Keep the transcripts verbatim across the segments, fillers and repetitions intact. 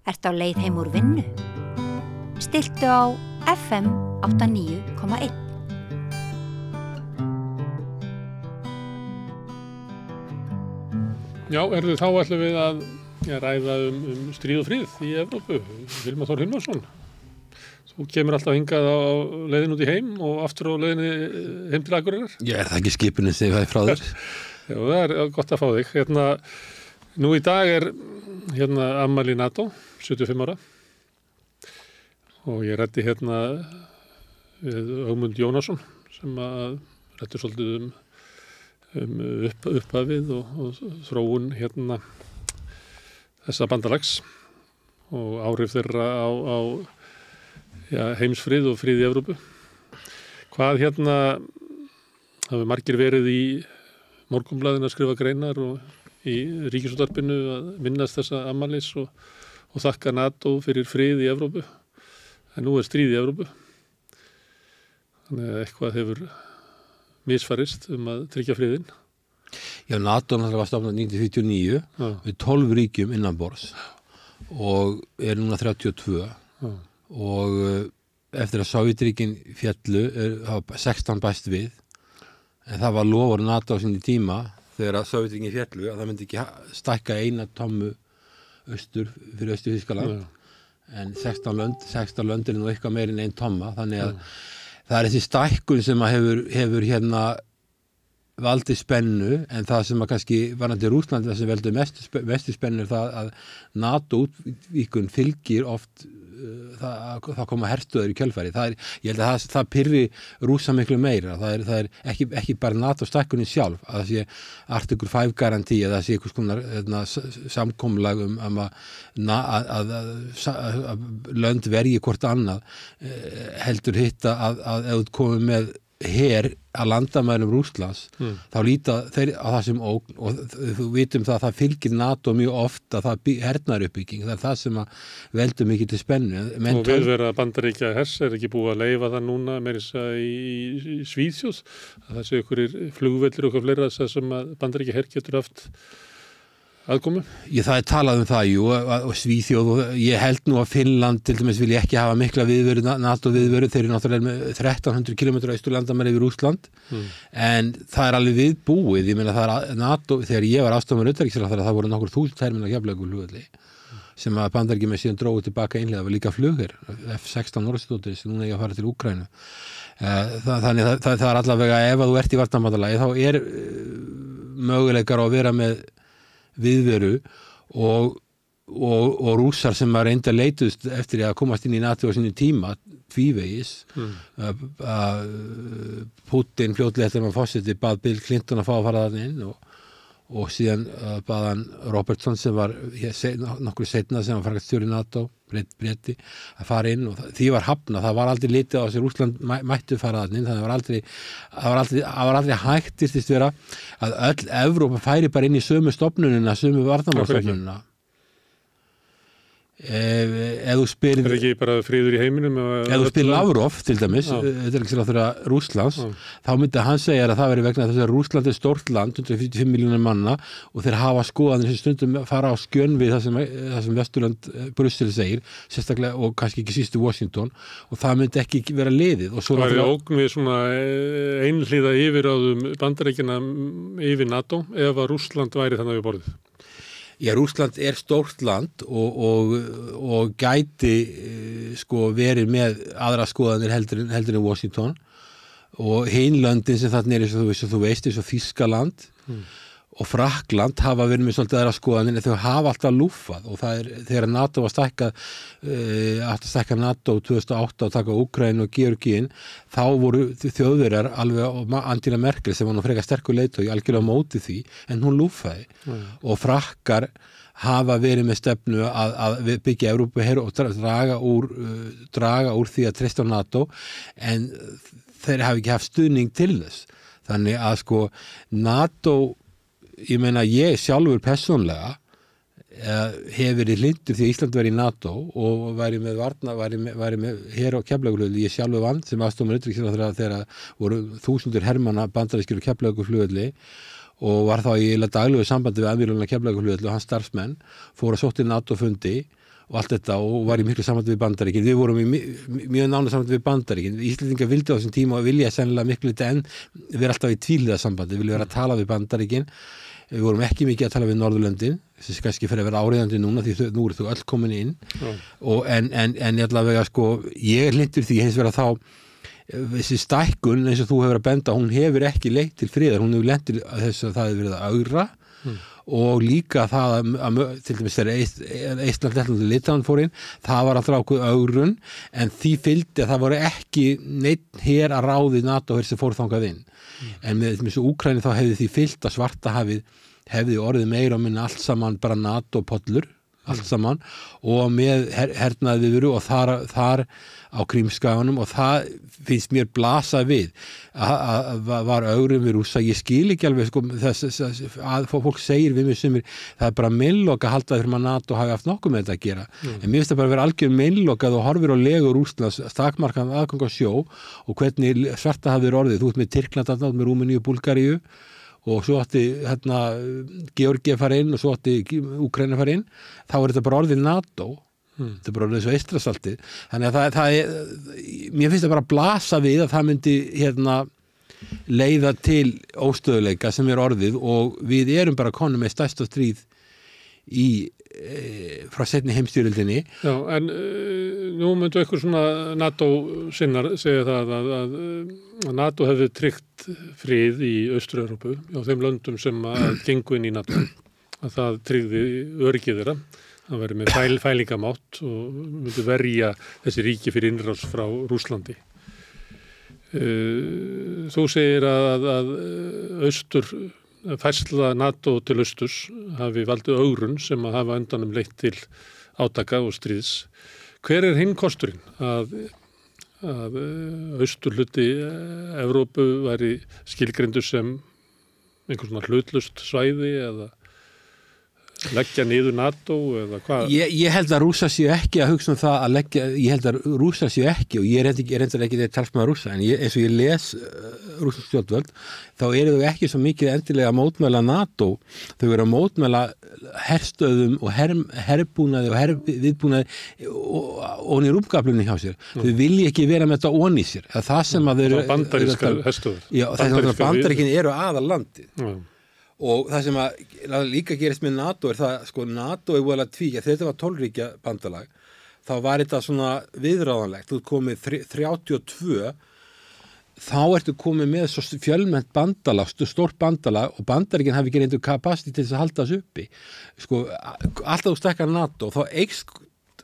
Ertu á leið heim úr vinnu? Stilltu á F M áttatíu og níu komma eitt. Já, erðu þá ætlum við að ja, ræða um, um stríð og frið í Evrópu. Vilmar Þór Hilmarsson. Þú kemur alltaf hingað á leiðin út í heim og aftur á leiðinni heim til Akureyrar. Já, er það ekki skipunin sem ég fæði frá þér? Já, það er gott að fá þig. Hérna, nú í dag er hérna afmæli NATO, sjötíu og fimm ára. Og ég ræddi hérna við Ögmund Jónasson sem að ræddi svolítið um, um upp, upphafið og, og þróun hérna þessa bandalags og áhrif þeirra á, á ja, heimsfrið og frið í Evrópu. Hvað hérna hafa margir verið í Morgunblaðinu að skrifa greinar og í Ríkisútvarpinu að minnast þessa afmælis og, og þakka NATO fyrir frið í Evrópu. En nú er stríð í Evrópu. Þannig að eitthvað hefur misfarist um að tryggja friðinn. Já, NATO náttúrulega var stofnað nítján hundruð fjörutíu og níu Já. Við tólf ríkjum innanborðs og er núna þrjátíu og tvö Já. Og eftir að Sovétríkin féllu er, hafa sextán bæst við en það var loforð NATO á sinni tíma þegar að Sovétríkin féllu að það myndi ekki stækka eina tommu austur fyrir Austur-Þýskaland en sextán lönd, sextán lönd er nú eitthvað meir en ein tomma þannig að Já. Það er þessi stækkun sem að hefur, hefur hérna valdi spennu en það sem að kannski varandi Rússlandi það sem veldur mestu, mestu spennu er það að NATO-útvíkun fylgir oft uh, það, það koma herstöður í kjölfæri. Það er, ég held að það, það pyrri Rússa miklu meira. Það er, það er ekki, ekki bara NATO-stækkunin sjálf að það sé article five garantí að það sé einhvers konar hérna, samkomulag um, um að, að, að, að, að lönd verji hvort annað uh, heldur hitta að, að ef þú komið með her að landamærum Rússlands mm. þá líta þeir á það sem ógn og þú vitum það að það fylgir NATO mjög oft að það hernar uppbygging það er það sem að veldur mikið til spennu Men og viðvera Bandaríkja hers er ekki búið að leyfa það núna meira í, í Svíþjóð að það sé ykkurir flugvellir og fleira þess sem að Bandaríkja her getur haft aðkomu? Ég, það er talað um það, jú, og Svíþjóð og ég held nú að Finnland til dæmis vil ég ekki hafa mikla viðveru, NATO viðveru, þeir eru náttúrulega með þrettán hundruð kílómetra austurlandamæri yfir Rússland, mm. en það er alveg viðbúið, ég meina það er NATO, þegar ég var aðstofnur utanríkisráðherra, það voru nokkur þúsund terminal Keflavíkurflugvelli, sem að Bandaríkjamenn með síðan drógu tilbaka einhlega, það var líka flugher, F sextán Norðstóttir, sem núna ég að fara til Úkraínu. Þannig það, það, það er allavega ef að þú ert í varnarmáttalagi, þá er möguleikar á að vera með viðveru og, og, og rússar sem að reynda leitust eftir að komast inn í NATO á sinni tíma tvívegis mm. uh, uh, Putin fljótlega eftir að maður fórseti bað Bill Clinton að fá að fara þarna inn og, og síðan uh, bað hann Robertson sem var se, nokkur setna sem var framkvæmdastjóri NATO Breti að fara inn og því var hafnað, það var aldrei litið á þessi Rússland mæ, mættu fara þarna inn, þannig að það var aldrei það var aldrei, það var aldrei hægtist vera að öll Evrópa færi bara inn í sömu stofnunina, sömu varnarmálstofnunina ef, ef þú spyrir er ekki bara friður í heiminum ef þú spyrir Lavrov til dæmis utanríkisráðherra Rússlands Já. Þá myndi hann segja að það veri vegna þess að Rússland er stórt land, hundrað fjörutíu og fimm milljónir manna og þeir hafa skoðanir sem stundum fara á skjön við það sem, það sem Vesturland Brussel segir, sérstaklega og kannski ekki sístu Washington og það myndi ekki vera liðið og svo það er ógn við svona einhlíða yfirráðum Bandaríkjanna yfir NATO ef að Rússland væri þannig við borðið Já, Rússland er stórt land og, og, og gæti sko verið með aðra skoðanir heldur, heldur en Washington og hin löndin sem þarna er eins og þú, þú veist eins og Þýskaland mm. og Frakkland hafa verið með svolítið aðra skoðanir en þau hafa alltaf lúffað og það er þegar NATO var stækkað uh, að stækka NATO tvö þúsund og átta og taka Úkraínu og Georgín þá voru þjóðverjar alveg Angela Merkel sem var nú frekar sterkur leiðtogi algjörlega á móti því en hún lúffaði mm. og Frakkar hafa verið með stefnu að, að byggja Evrópu her og draga úr, uh, draga úr því að treysta á NATO en þeir hafa ekki haft stuðning til þess þannig að sko NATO ég meina ég sjálfur persónlega uh, hef verið hlindur því að Ísland væri í NATO og væri með varna, væri með, væri með her og Keflavíkurflugvelli, ég sjálfur vann sem aðstofnur utanríkisráðherra þegar voru þúsundir hermanna bandarískir og Keflavíkurflugvelli og var þá í daglegu sambandi við aðmýrlunna Keflavíkurflugvelli og hans starfsmenn fóru að sótti NATO fundi og allt þetta og var í miklu sambandi við Bandaríkin. Við vorum í mjög nánu sambandi við Bandaríkin. Íslendingar vildu á þessum tíma og vilja sennilega miklu þetta en við erum alltaf í tvíliða sambandi, við viljum vera að tala við Bandaríkin. Við vorum ekki mikið að tala við Norðurlöndin, þessi kannski fyrir að vera áreiðandi núna því þau, nú eru þau öll komin inn. Mm. Og en, en, en ég allavega sko, ég er hlindur því hins vegar þá þessi stækkun eins og þú hefur að benda, hún hefur ekki leitt til friðar, hún hefur lent til þess að það hefur verið að augra. Mm. Og líka það að, að til dæmis þegar Eistland, Lettland og Litauen fór inn, það var alltaf ákveð augrun en því fylgdi að það voru ekki neitt her að ráði NATO hér sem fór þangað inn. Mm. En með þessu Úkraínu þá hefði því fylgt að Svartahafið hefði orðið meira og minna allt saman bara NATO-pollur, allt mm. saman og með her, hernaði viðveru og þar, þar á Krímskaganum og það finnst mér blasa við að var augrun við Rússa. Ég skil ekki alveg sko, þess að fólk segir við mig sumir, það er bara meinlokk að halda fyrir að NATO hafi haft nokkuð með þetta að gera. Mm. En mér finnst það bara að vera algjör meinlokk að þú horfir á legu Rússlands, stakmarkan aðgang á sjó og hvernig Svartahafið orðið. Þú ert með Tyrkland, með Rúmeníu og Búlgaríu og svo átti hérna Georgía fara inn og svo átti Úkraína fara inn. Þá er þetta bara orðið NATO. Hmm. Þetta er bara orðið svo Eystrasaltið. Þannig að það, það er, mér finnst það bara að blasa við að það myndi hérna leiða til óstöðuleika sem er orðið og við erum bara konum með stærsta stríð í e, frá seinni heimsstyrjöldinni. Já, en e, nú myndu eitthvað svona NATO sinnar segja það að, að, að NATO hefði tryggt frið í Austur-Evrópu á þeim löndum sem að gengu inn í NATO. Að það tryggði öryggið þeirra. Það verið með fæl, fælingamátt og myndi verja þessi ríki fyrir innrás frá Rússlandi. Uh, þú segir að, að austur, færsla NATO til austurs hafi valdið augrun sem að hafa endanum leitt til átaka og stríðs. Hver er hinn kosturinn að, að austurhluti Evrópu væri skilgreindur sem einhvers svona hlutlust svæði eða leggja niður NATO eða hvað? Ég, ég held að Rússar séu ekki að hugsa um það að leggja, ég held að Rússar séu ekki og ég er reyndar ekki þegar talsmaður Rússa en ég, eins og ég les uh, rússnesk stjórnvöld þá eru þau ekki svo mikið endilega að mótmæla NATO, þau eru að mótmæla herstöðum og her, herbúnaði og herviðbúnaði og, og niður umgaflunni hjá sér. Mm. Þau vilja ekki vera með þetta onni sér. Það sem að þau eru... Bandarískar herstöður. Já, þess að Bandaríkin eru aðal landið. Mm. Og það sem að líka gerist með NATO er það, sko, NATO er voðalega tvíkja, þegar þetta var tólfríkja bandalag, þá var þetta svona viðráðanlegt, þú komið þrjátíu og tvö, þá ertu komið með svo fjölmennt bandalag, stórt bandalag og Bandaríkin hafi ekki reyndu kapasiti til þess að halda þessu uppi. Sko, alltaf þú stekkar NATO, þá eikst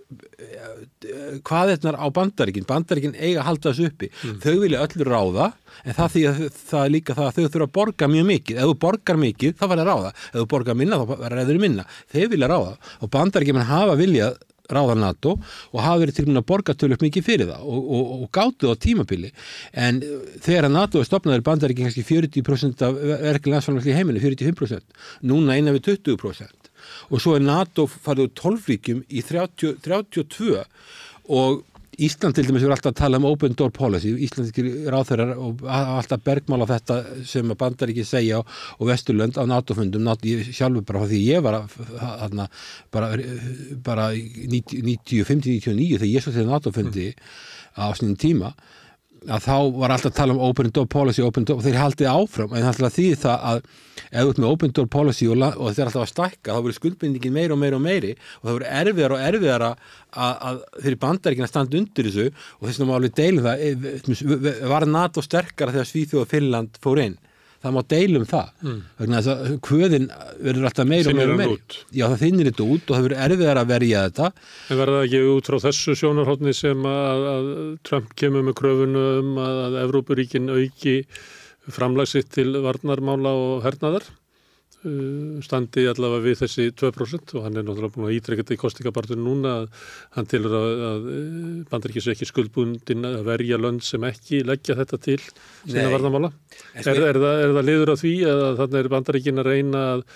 hvað þetta er á Bandaríkin Bandaríkin eiga að halda þessu uppi mm. þau vilja öllu ráða en það, því að, það er líka það að þau þurfa að borga mjög mikið ef þú borgar mikið þá verður að ráða ef þú borgar minna þá verður minna þau vilja ráða og Bandaríkin hafa viljað ráða NATO og hafa verið til að borga tölvöld mikið fyrir það og, og, og gátu á tímabili en þegar að NATO er stofnaður Bandaríkin kannski fjörutíu prósent af verkefni landsframleiðslu í heiminu fjörutíu og fimm prósent núna innan við tuttugu prósent og svo er NATO farið úr tólf ríkjum í þrjátíu, þrjátíu og tvö og Ísland til dæmis er alltaf að tala um open door policy, íslenskir ráðherrar og alltaf bergmála þetta sem að Bandaríkin segja og Vesturlönd á NATO-fundum, NATO, ég sjálfur bara því ég var þarna bara, bara níutíu, fimm til níutíu og níu þegar ég svo til NATO-fundi á sínum tíma að þá var alltaf að tala um open door policy open door, og þeir haldið áfram en alltaf því það að ef þú ert með open door policy og, og þeir alltaf að stækka þá verður skuldbindingin meira og meira og meiri og það verður erfiðar og erfiðar að, að þeir Bandaríkin að standa undir þessu og þess vegna má alveg deilum það var NATO sterkara þegar Svíþjóð og Finnland fór inn það má deilum það mm. vegna þess að kvöðin verður alltaf meira og meira og meira já það þinnir þetta út og það verður erfiðar að verja þetta En verður það ekki út frá þessu sjónarhóttni sem að, að Trump kemur með kröfunum að, að Evrópuríkin auki framlagsitt til varnarmála og hernaðar uh, standi allavega við þessi tvö prósent og hann er náttúrulega búin að ítreka þetta í kostingabartinu núna að hann tilur að, að Bandaríkis ekki skuldbundin að verja lönd sem ekki leggja þetta til sína varnarmála. Er, er, það, er það liður á því að þannig er Bandaríkin að reyna að,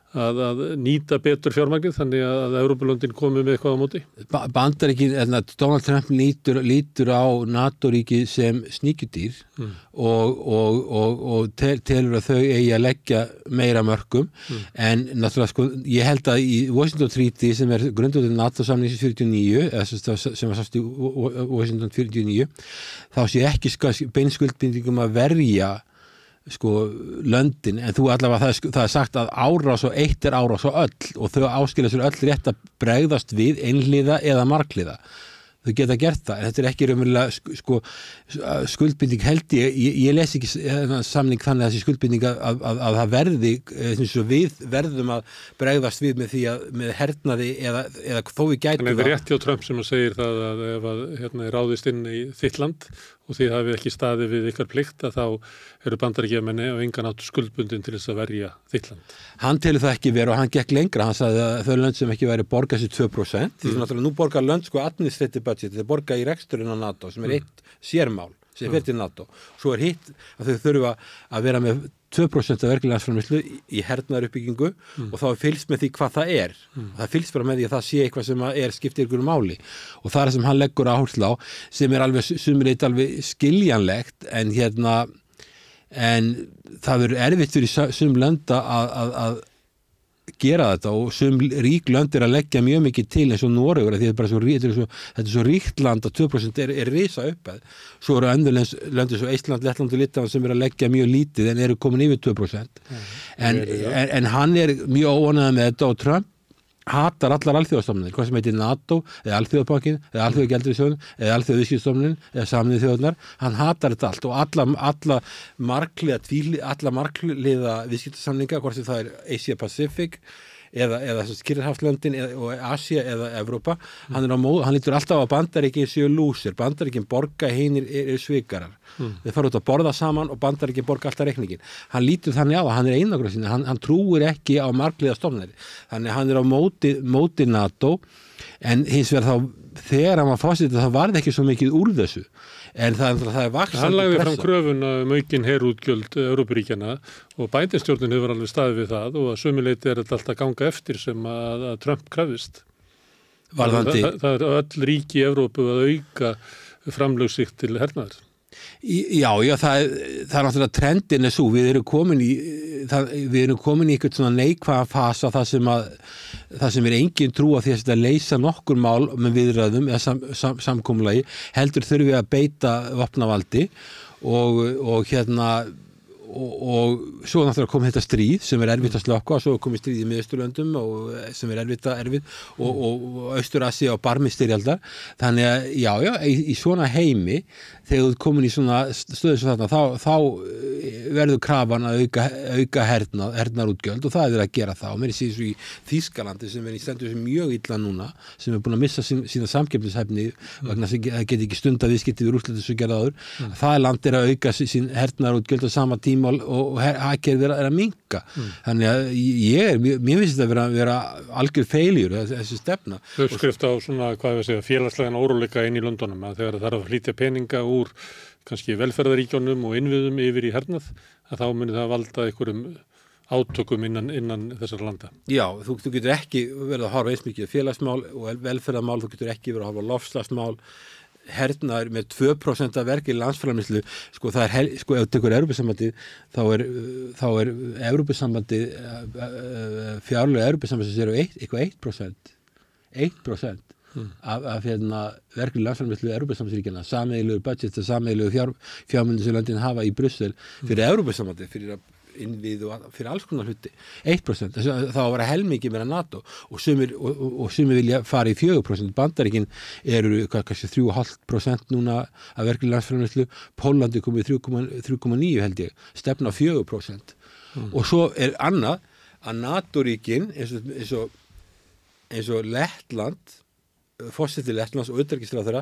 að, að nýta betur fjármagnið þannig að Evrópulöndin komi með eitthvað á móti? Ba Bandaríkin, Donald Trump lítur, lítur á NATO-ríki sem sníkjudýr mm. og, og, og, og tel, telur að þau eigi að leggja meira mörkum mm. en náttúrulega sko, ég held að í Washington Treaty sem er grundvöldin NATO-samningsins fjörutíu og níu, sem var sást í Washington fjörutíu og níu, þá sé ekki sko, beinskuldbindingum að verja sko löndin, en þú allavega það, það er sagt að árás og eitt er árás og öll og þau áskilja sér öll rétt að bregðast við einhliða eða marghliða. Þau geta gert það, en þetta er ekki raunverulega sko, skuldbinding held ég, ég, ég les ekki samning þannig að þessi skuldbinding að, að, að, að það verði, eins og við verðum að bregðast við með því að með hernaði eða, eða þó við gætum það. En það er rétt hjá Trump sem að segir það að ef að hérna er ráðist inn í þitt land og því hafið ekki staðið við ykkar plikt að þá eru Bandaríkjamenn og engan áttu skuldbundin til þess að verja þitt land. Hann telur það ekki verið og hann gekk lengra, hann sagði að þau lönd sem ekki væri borga sér tvö prósent, því mm. náttúrulega nú borgar lönd sko administrative budget, þeir borga í reksturinn á NATO sem er mm. eitt sérmál sem fer til NATO. Svo er hitt að þau þurfa að vera með tvö prósent af vergri landsframleiðslu í hernaðaruppbyggingu mm. og þá er fylgst með því hvað það er. Mm. Það fylgst bara með því að það sé eitthvað sem er skiptir ykkur máli og það er sem hann leggur áherslu á sem er alveg sumrið alveg skiljanlegt en hérna en það verður erfitt fyrir sum landa að, að, að gera þetta og sum rík lönd er að leggja mjög mikið til eins og Noregur því þetta er svo, þetta er svo, þetta er svo ríkt land að tvö prósent er, er risa uppað. Svo eru önnur löndin svo Eistland, Lettland og Litauen sem er að leggja mjög lítið en eru komin yfir tvö prósent. Mm. En, en, en hann er mjög óánægður með þetta og Trump hatar allar alþjóðastofnanir, hvað sem heitir NATO eða alþjóðabankin, eða alþjóðagjaldeyrissjóðurinn eða alþjóðaviðskiptastofnunin eða Sameinuðu þjóðirnar, hann hatar þetta allt og alla, alla margliða tvíli, alla margliða viðskiptasamninga, hvort sem það er Asia Pacific eða, eða Kyrrahafslöndin og Asia eða Evrópa, mm. hann er á móð, hann lítur alltaf að Bandaríkin séu lúsir, Bandaríkin borga hinir eru er svikarar. Mm. Þeir fara út að borða saman og Bandaríkin borga alltaf reikningin. Hann lítur þannig á að hann er einangra sinni, hann, hann trúir ekki á margliða stofnari. Þannig hann er á móti, móti NATO en hins vegar þá þegar hann var fórsetið þá var það ekki svo mikið úr þessu. En það, það er vaxandi pressa. Hann lagði fram kröfuna um aukin herútgjöld Evrópuríkjanna og Biden-stjórnin hefur alveg staðið við það og að sömuleyti er þetta alltaf ganga eftir sem að, að Trump krafðist. Varðandi. Það, það er öll ríki í Evrópu að auka framlög sig til hernaðar. Já, já, það, það er náttúrulega trendin er svo, við erum komin í það, við erum komin í eitthvað svona neikvæða fasa það sem að það sem er engin trú að því að leysa nokkur mál með viðræðum eða sam, sam, samkomulagi, heldur þurfum við að beita vopnavaldi og, og hérna og, og svo náttúrulega kom þetta stríð sem er erfitt að slökkva og svo komið stríð í Miðausturlöndum og sem er erfitt að erfitt og, og, og Austur-Asía og barmistyrjaldar þannig að já, já, í, í svona heimi þegar þú komin í svona stöðu sem þarna, þá, þá verður krafan að auka, auka hernað, hernaðarútgjöld og það er að gera það og mér sé svo í Þýskalandi sem er í stendur sem mjög illa núna, sem er búin að missa sín, sína samkeppnishæfni mm. vegna þess að það get ekki stunda viðskipti við Rússland sem gerða áður. Mm. Það land er að auka sín hernaðarútgjöld á sama tíma og hagkerfið er að minnka. Mm. Þannig að ég er, mér finnst þetta að vera, vera algjör feiljur þessi stefna. Þau skrifta á svona, hvað við segja, félagslegan óróleika inn í Lundunum að þegar það þarf að flytja peninga úr kannski velferðaríkjónum og innviðum yfir í hernað, að þá muni það valda einhverjum átökum innan, innan þessar landa. Já, þú, þú getur ekki verið að horfa eins mikið félagsmál og velferðarmál, þú getur ekki verið að horfa loftslagsmál, hernaður með tvö prósent af verki landsframleiðslu, sko það er, hel, sko ef þú tekur Evrópusambandið, þá er, þá er Evrópusambandið, fjárlega Evrópusambandið sem eru eitthvað eitt prósent, eitt prósent. Mm. af, af hérna, verkefni landsframleiðslu Evrópusambandsríkjanna, sameiginlegu budget og sameiginlegu fjár, fjármunir sem löndin hafa í Brussel fyrir mm. Evrópusambandið, fyrir innvið og fyrir alls konar hluti, eitt prósent þá að vera helmingi meira NATO og sumir, og, og, og sumir vilja fara í fjögur prósent. Bandaríkin eru kannski þrjú komma fimm prósent núna af verkefni landsframleiðslu, Póllandi komið þrjú komma níu held ég, stefna fjögur prósent mm. og svo er annað að NATO-ríkin eins og, eins og, eins og Lettland forseti Lettlands og utanríkisráðherra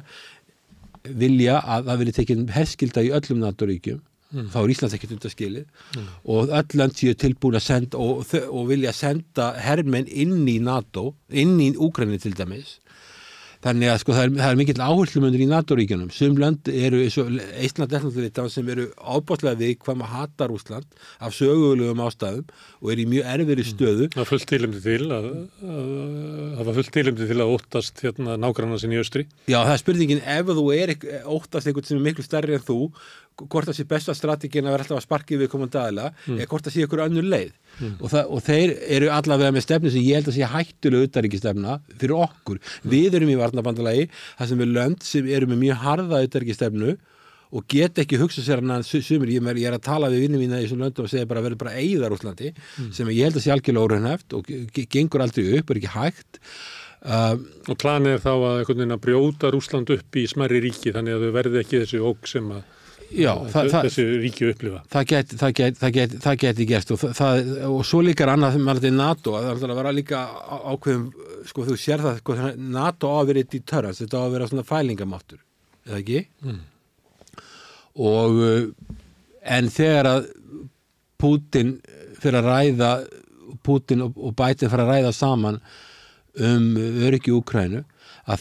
vilja að það vilja tekið herskylda í öllum NATO-ríkjum, mm. þá er Íslands ekkert undanskilið mm. og öll lönd séu tilbúin að senda og, og vilja senda hermenn inn í NATO, inn í Úkraínu til dæmis. Þannig að sko það er, það er mikill áherslumunur í NATO-ríkjunum. Sum lönd eru, eins og Eistland, Lettland sem eru ábúðslega við hvað maður hatar Rússland af sögulegum ástæðum og eru í mjög erfiðri stöðu. Það var fullt tilefni til að, að, það var fullt tilefni til að óttast hérna nágranna sinni í austri. Já, það er spurningin, ef þú er óttast einhvern sem er miklu stærri en þú, hvort það sé besta strategin að vera alltaf að sparki við komandi aðila, mm. eða hvort það sé ykkur önnur leið. Mm. Og, það, og þeir eru allavega með stefnu sem ég held að sé hættulega utanríkisstefna fyrir okkur. Mm. Við erum í varnarbandalagi, það sem er lönd sem eru með mjög harða utanríkisstefnu og get ekki hugsa sér hann að sumir, ég, ég er að tala við vinnum mína í þessum löndum og segja bara verður bara eigða Rússlandi, mm. sem ég held að sé algjörlega óraunhæft og gengur aldrei upp, er ekki hægt. Um, og planið er þá að, að brjóta Rússland upp í smærri ríki þannig að þau verði ekki þessi ógn sem að Já, það, þessi ríki upplifa. Það geti, það geti, það geti, það geti gerst og, það, og svo líka er annað sem er alltaf NATO, það er alltaf að vera líka ákveðum, sko þú sér það, sko, NATO á að vera í törans, þetta á að vera svona fælingamáttur, eða ekki? Mm. Og en þegar að Pútin fyrir að ræða, Pútin og, og Biden fyrir að ræða saman um öryggi í Úkraínu, að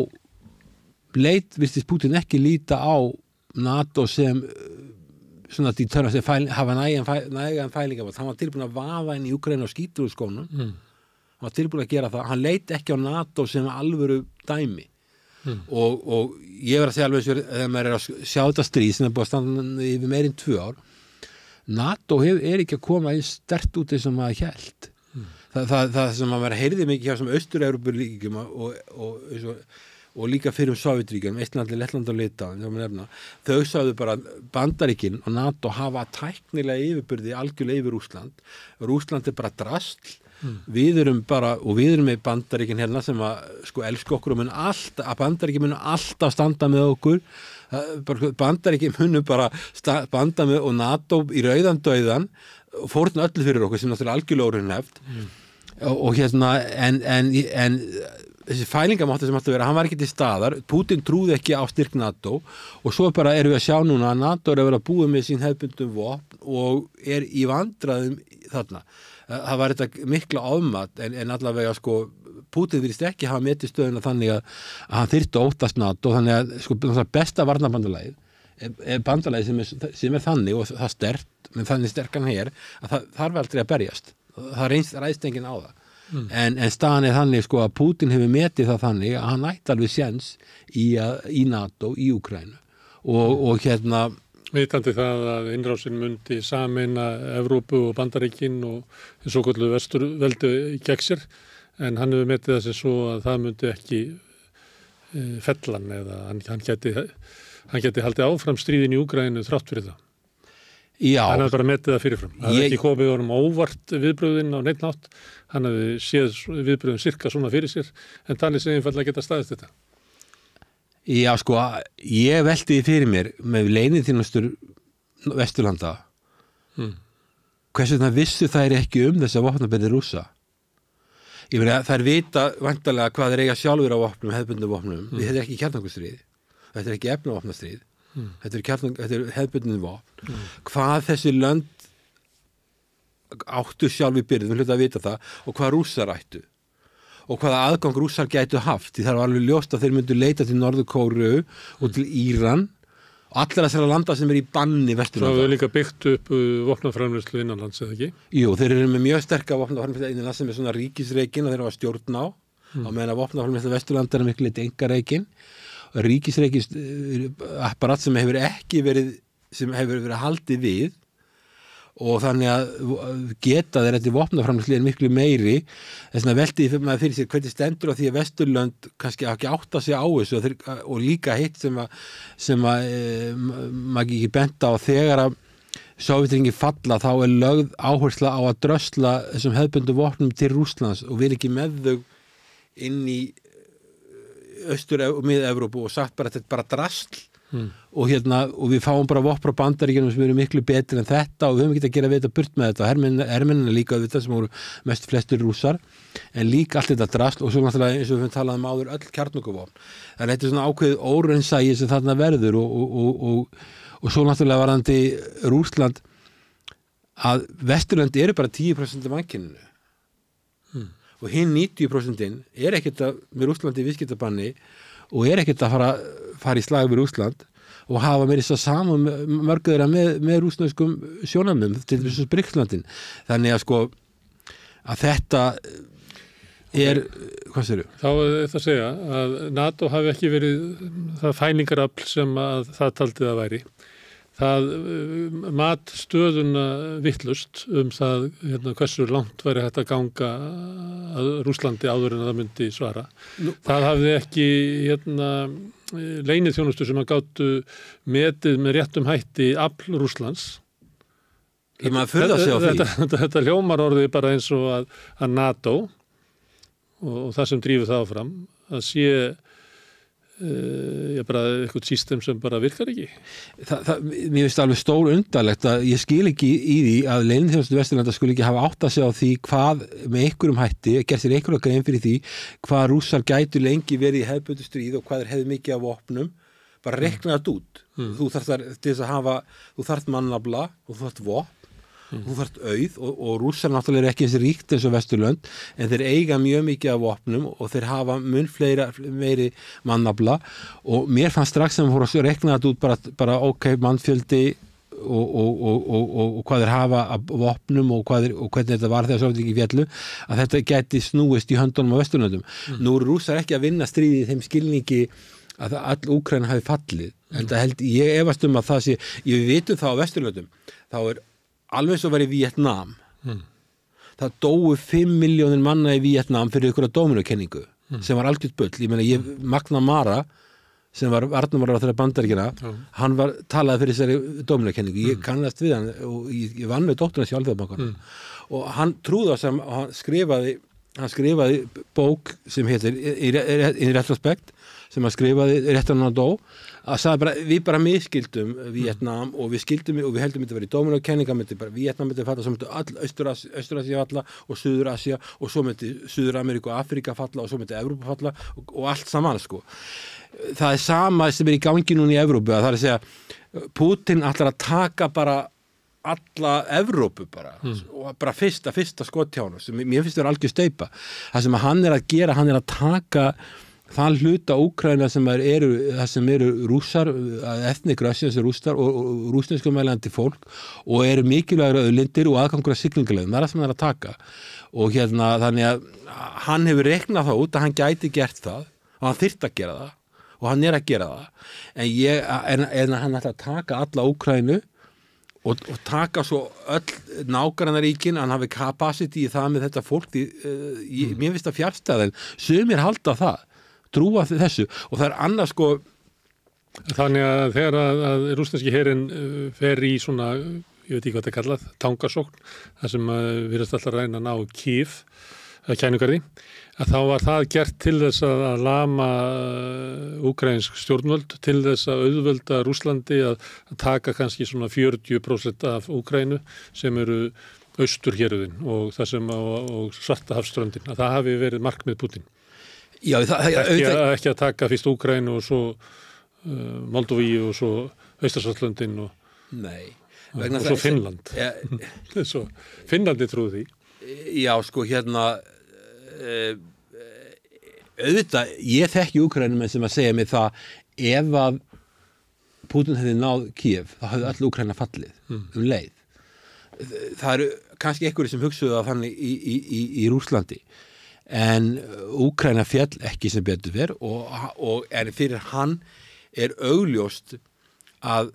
þá leit, virtist Pútin ekki líta á NATO sem svona því törna sem fæl, hafa nægan, fæl, nægan fælingamátt, hann var tilbúin að vaða inn í Úkraínu og skýta úr skónum, mm. hann var tilbúin að gera það, hann leit ekki á NATO sem alvöru dæmi mm. og, og ég verð að segja alveg þegar maður er að sjá þetta stríð sem er búið að standa yfir meirinn tvö ár, NATO hef, er ekki að koma eins sterkt út eins og maður hélt. Mm. Það, það, það sem maður heyrði mikið hjá sem Austur-Evrópu líkjum og, og, og og líka fyrir um Sovétríkjunum, Eistlandi, Lettland og Litáen, þau sagðu bara Bandaríkin og NATO hafa tæknilega yfirbyrði algjörlega yfir Rússland. Rússland er bara drasl, mm. við erum bara, og við erum með Bandaríkin hérna sem að sko elsku okkur og mun alltaf, að Bandaríkin mun alltaf standa með okkur, Bandaríkin munu bara standa með og NATO í rauðan dauðan og fórna öllu fyrir okkur sem náttúrulega algjörlega óraunhæft mm. og, og hérna, en, en, en þessi fælingamátti sem alltaf vera, hann var ekki til staðar, Pútin trúði ekki á styrk NATO og svo bara erum við að sjá núna að NATO er að vera búið með sín hefðbundum vopn og er í vandræðum þarna. Það var þetta mikla ofmat en, en allavega sko Pútin virðist ekki hafa metið stöðuna þannig að, að hann þyrfti að óttast NATO þannig að sko besta varnarbandalagið er, er bandalagið sem er, sem er þannig og það sterkt, menn þannig sterkan hér að það þarf aldrei að berjast. Það reynst ræðst enginn á það. Mm. En, en staðan er þannig sko að Pútin hefur metið það þannig að hann ætti alveg séns í, í NATO í Úkraínu og, og hérna vitandi það að innrásin mundi sameina Evrópu og Bandaríkin og svo kallu vesturveldi gegn sér en hann hefur metið það sem svo að það mundi ekki e, fellan eða hann, hann geti hann geti haldið áfram stríðin í Úkraínu þrátt fyrir það. Já. Hann hefði bara metið það fyrirfram. Það hefði ég... ekki komið honum óvart viðbröðin á neitt nátt. Hann hefði séð viðbröðin sirka svona fyrir sér en talið sem einfallega geta staðist þetta. Já, sko, ég velti því fyrir mér með leyniþjónustur Vesturlanda. Hmm. Hversu það vissu þær ekki um þessa vopnabyrði Rússa? Ég meina, þær vita vantarlega hvað þeir eiga sjálfur á vopnum, hefðbundum vopnum. Hmm. Þetta er ekki kjarnangustríð. Þetta er ekki efnavopnastríð. Mm. Þetta er, kjarnan, þetta er hefðbundin vopn mm. hvað þessi lönd áttu sjálf í byrðum, við hlutum að vita það og hvað Rússar ættu og hvaða aðgang Rússar gætu haft því það var alveg ljóst að þeir myndu leita til Norður-Kóreu og til Íran og allir þessara landa sem er í banni Vesturlanda. Svo hafðu líka byggt upp vopnaframleiðslu innanlands, eða ekki? Jú, þeir eru með mjög sterka vopnaframleiðslu innanlands sem er svona ríkisreikin og þeir hafa stjórn á mm. og meðan að vopnaframleiðslu Vesturlanda er miklu litið engareikin ríkisreikist apparat sem hefur ekki verið sem hefur verið haldið við og þannig að geta þeir þetta vopnaframleiðslu er miklu meiri þess að velti maður fyrir sér hvernig stendur á því að Vesturlönd kannski ekki átta sig á þessu og, þeir, og líka hitt sem að sem að e, maður ekki benda á þegar að Sovétríkin falla þá er lögð áhersla á að drösla þessum hefðbundu vopnum til Rússlands og við ekki með þau inn í Austur- og Mið-Evrópu og sagt bara að þetta er bara drasl mm. og, hérna, og við fáum bara vopn frá Bandaríkjunum sem eru miklu betri en þetta og við höfum ekki að gera við þetta burt með þetta hermennina líka við þetta sem voru mest flestir Rússar en líka allt þetta drasl og svo náttúrulega eins og við höfum talað um áður öll kjarnorkuvopn en þetta er svona ákveðið óraunsæi sem þarna verður og, og, og, og, og svo náttúrulega varðandi Rússland að Vesturlönd eru bara tíu prósent af mannkyninu mm. og og hinn níutíu prósentin er ekkert að, með Rússlandi í viðskiptabanni og er ekkert að fara, fara í slag við Rússland og hafa meira þess að saman mörgu þeirra með, með rússneskum sjónarmiðum, til þess að Bríkslandin. Þannig að sko, að þetta er, hvað segirðu? Þá er þetta að segja að NATO hafi ekki verið það fælingarafl sem að það taldið að væri. Það mat stöðuna vittlust um það hérna, hversu langt væri hægt að ganga að Rússlandi áður en að það myndi svara. Nú. Það hafði ekki hérna, leynið þjónustu sem að gátu metið með réttum hætti afl Rússlands. Ég maður furða sig á því. Þetta, þetta, þetta hljómar orðið bara eins og að, að NATO og, og það sem drífur það áfram að sé ég bara eitthvað system sem bara virkar ekki. Þa, það, mér finnst alveg stór undarlegt að ég skil ekki í því að leyniþjónustu Vesturlanda skuli ekki hafa átt að segja á því hvað með einhverjum hætti, gerð sér einhverjum grein fyrir því hvað Rússar gætu lengi verið í hefðbundnu stríð og hvað er hefði mikið af vopnum, bara rekna þetta út. Mm. Þú þarft þar til þess að hafa, þú þarft mannafla og þú þarft vopn. Mm. Þú þarft auð og, og Rússar náttúrulega er ekki eins ríkt eins og Vesturlönd en þeir eiga mjög mikið af vopnum og þeir hafa mun fleira, meiri mannafla og mér fannst strax sem fór að rekna þetta út bara, bara ok, mannfjöldi og, og, og, og, og, og hvað þeir hafa af vopnum og, hvað þeir, og hvernig þetta var þegar Sovétríkin féllu að þetta gæti snúist í höndunum á Vesturlöndum. Mm. Nú eru Rússar ekki að vinna stríði í þeim skilningi að all Úkraína hafi fallið mm. en það held, ég efast um að það sé, ég vitum það á Vesturlöndum, þá er alveg svo verið í Vietnam. Mm. Það dóu fimm milljónir manna í Vietnam fyrir ykkur að dóminukenningu mm. sem var algjört bull. Ég meina, ég, McNamara sem var varnarmálaráð þeirra Bandaríkjanna, mm. hann var talaði fyrir þessari dóminukenningu. Ég mm. kannast við hann og ég, ég vann með dótturinn í Alþjóðabankanum mm. og hann trúði á sem hann skrifaði, hann skrifaði bók sem heitir In Retrospect sem hann skrifaði réttan hann dó að sagði bara, við bara miskildum Vietnam og við skildum og við heldum þetta að vera í dóminukenninga, myndi bara Vietnam myndi falla, svo myndi all Austur-Asía falla og Suður-Asía og svo myndi Suður-Ameríku og Afrika falla og svo myndi Evrópa falla og, og allt saman sko. Það er sama sem er í gangi núna í Evrópu, að það er að segja Putin ætlar að taka bara alla Evrópu bara mm. og bara fyrsta, fyrsta skotthjánu sem mér finnst það algjör steypa. Það sem hann er að gera, hann er að taka þann hluta Úkraína sem eru, það sem eru rússar, ethnic Russians rússar og, og rússneskumælandi fólk og eru mikilvægur auðlindir og aðgangur að siglingaleiðum, það er það sem hann er að taka og hérna þannig að hann hefur reknað það út að hann gæti gert það og hann þyrfti að gera það og hann er að gera það en, ég, en, en hann ætla að taka alla Úkraínu og, og taka svo öll nágrannaríkin, hann hafi capacity í það með þetta fólk því, uh, ég, mm. mér finnst það fjárstæðin, sumir halda það trúa þessu og það er annars sko Þannig að þegar að, að rússneski herinn fer í svona, ég veit ekki hvað það er kallað, tangasókn, þar sem virðast alltaf ræna að ná Kýf, kænugarði, að þá var það gert til þess að lama úkraínsk stjórnvöld, til þess að auðvelda Rússlandi að, að taka kannski svona fjörutíu prósent af Úkraínu sem eru austurhéruðin og það sem á, og Svartahafsströndin, að það hafi verið markmið Putin. Já, það, það, ekki, að, ekki að taka fyrst Úkraínu og svo uh, Moldovíu og svo Eystrasaltslöndin og, og, og svo Finnland. Ja, svo Finnlandi trúið því. Já, sko, hérna uh, auðvitað, ég þekki Úkraínumenn sem að segja mig það ef að Putin hefði náð Kiev, þá hefði all Úkraína fallið mm. um leið. Það eru kannski einhverjir sem hugsuðu að þannig í, í, í, í Rússlandi en Úkraína féll ekki sem betur ver og, og en fyrir hann er augljóst að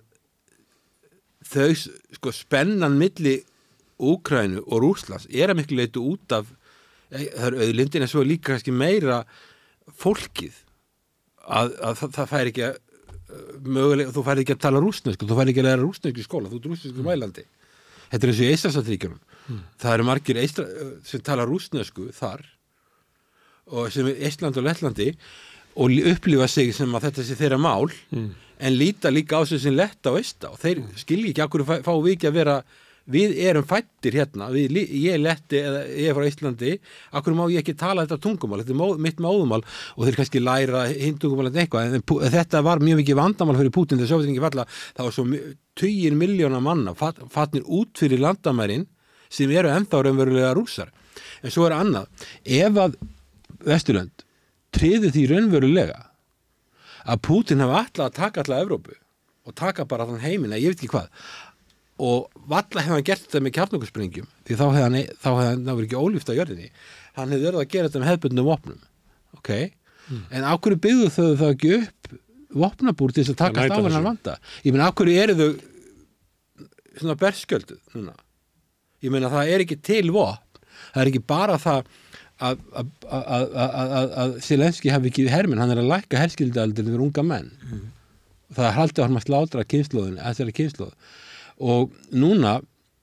þau sko spennan milli Úkraínu og Rússlands er að miklu leyti út af það er auðlindin en svo líka kannski meira fólkið að, að það, það fær ekki að mögulega, þú fær ekki að tala rússnesku, þú fær ekki að læra rússnesku í skóla, þú ert rússnesku mælandi. Þetta er eins og í Eystrasaltsríkjunum. Hmm. Það eru margir eistra, sem tala rússnesku þar og sem er Eistland og Lettlandi og upplifa sig sem að þetta sé þeirra mál mm. en líta líka á sig sem letta og eista og þeir mm. skilji ekki akkur fá, fá við ekki að vera við erum fættir hérna við, ég letti eða ég er frá Íslandi akkur má ég ekki tala þetta tungumál þetta er mó, mitt móðumál og þeir kannski læra hindungumál en eitthvað en þetta var mjög mikið vandamál fyrir Putin þegar Sovétríkin falla það var svo tugir milljóna manna fatnir út fyrir landamærin sem eru ennþá raunverulega rússar En svo er annað, ef að Vesturlönd tryði því raunverulega að Pútín hafa alltaf að taka alla Evrópu og taka bara þann heiminn, ég veit ekki hvað, og valla hefði hann gert þetta með kjarnorkusprengjum, því þá hefði hann, þá hefði hann náður ekki ólíft á jörðinni, hann hefði verið að gera þetta með hefðbundnum vopnum, ok? Mm. En á hverju byggðu þau það ekki upp vopnabúr til þess að takast á hennar vanda? Ég meina, á hverju eru þau svona berskjölduð núna? Ég meina, það er ekki til vopn, það er ekki bara það að, að, að, að, að, að Zelenski hafi ekki hermenn, hann er að lækka herskildaldir fyrir unga menn. Mm. Það er haldið að hann maður slátra kynslóðin, þessari kynslóð. Og núna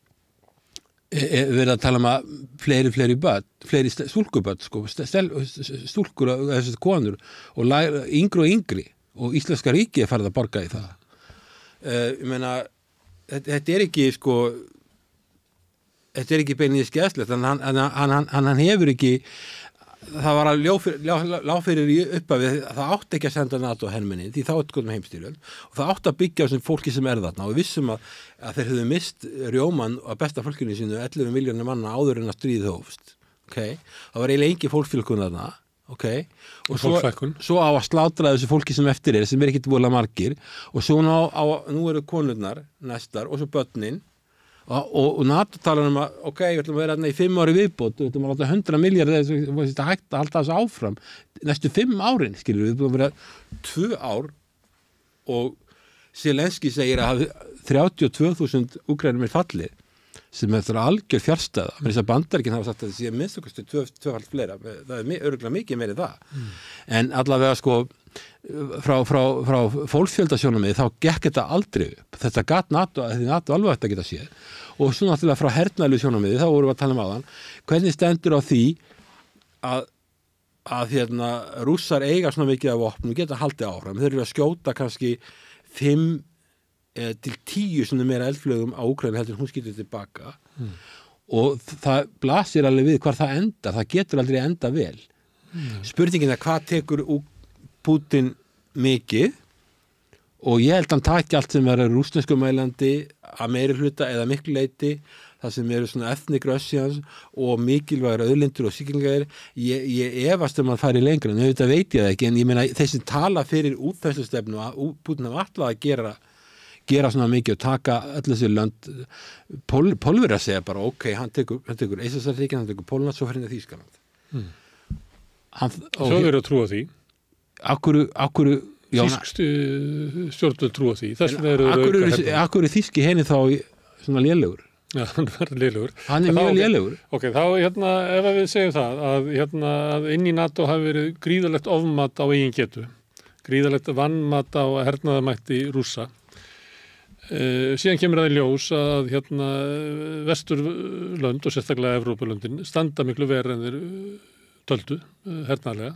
er verið að tala um að fleiri, fleiri börn, fleiri stúlkubörn, sko, stúlkur og þessar konur og læra, yngri og yngri og Íslenska ríki er farið að borga í það. Uh, ég meina, þetta, þetta er ekki, sko, þetta er ekki beinið skæðslegt, en hann, hann, hann, hann, hann hefur ekki, það var að lág fyrir í uppafið, það átti ekki að senda NATO hermenni, því þá er þetta heimstyrjöld og það átti að byggja á þessum fólki sem er þarna og við vissum að, að þeir höfðu mist rjóman og besta fólkinu sínu ellefu milljónir manna áður en að stríðið hófst, ok, það var eiginlega engi fólkfjölkun þarna, ok, og svo, svo á að slátra þessu fólki sem eftir er, sem er ekkit vola margir og svo á, á nú eru konurnar næstar og svo börnin og, og, og NATO talar um að ok, við ætlum að vera þarna í fimm ári viðbót við ætlum að láta hundra milljarð það hægt að halda þessu áfram næstu fimm árin, skilur við, við ætlum að vera tvö ár og Zelenski segir að þrjátíu og tvö þúsund Úkraínum er fallið sem er það algjör fjárstæða með þess að Bandaríkin hafa sagt að það sé minnstakosti tvöfald fleira, það er örgulega mikið meiri það, mm. en allavega sko frá, frá, frá fólksfjöldasjónumið þá gekk þetta aldrei upp, þetta gat NATO, því NATO alveg ætti að geta séð og svo náttúrulega frá hernaðlu sjónumið, þá vorum við að tala um áðan, hvernig stendur á því að, að hérna, rússar eiga svona mikið af vopnum, geta haldið áfram, þeir eru að skjóta kannski fimm til tíu svona meira eldflögum á Úkraínu heldur hún skýtur tilbaka mm. og það blasir alveg við hvar það endar, það getur aldrei enda vel mm. spurningin er hvað tekur Pútín mikið og ég held að hann taki allt sem verður rússneskumælandi að meiri hluta eða miklu leyti það sem eru svona ethnic Russians og mikilvægur auðlindur og sýklingar ég, ég efast um að fara í lengra en auðvitað veit ég það ekki en ég meina þessi tala fyrir útþenslustefnu að Pútín hafa alltaf að gera gera svona mikið og taka öll þessi lönd Pól, Pólverja segja bara ok, hann tekur, hann tekur Eystrasaltsríkin, hann tekur Pólland, svo fyrir Þýskaland mm. hann, Svo verður að trúa því Akkur, akkur Þýsk stjórnvöld trúa því Akkur er Þýski henni þá svona lélegur Já, hann verður lélegur Hann er mjög lélegur Ok, þá hérna, ef við segjum það að, hérna, að inn í NATO hafi verið gríðalegt ofmat á eigin getu gríðalegt vannmat á hernaðarmætti Rússa Uh, síðan kemur það í ljós að hérna, vesturlönd og sérstaklega Evrópulöndin standa miklu verið en þeir töldu uh, hernaðarlega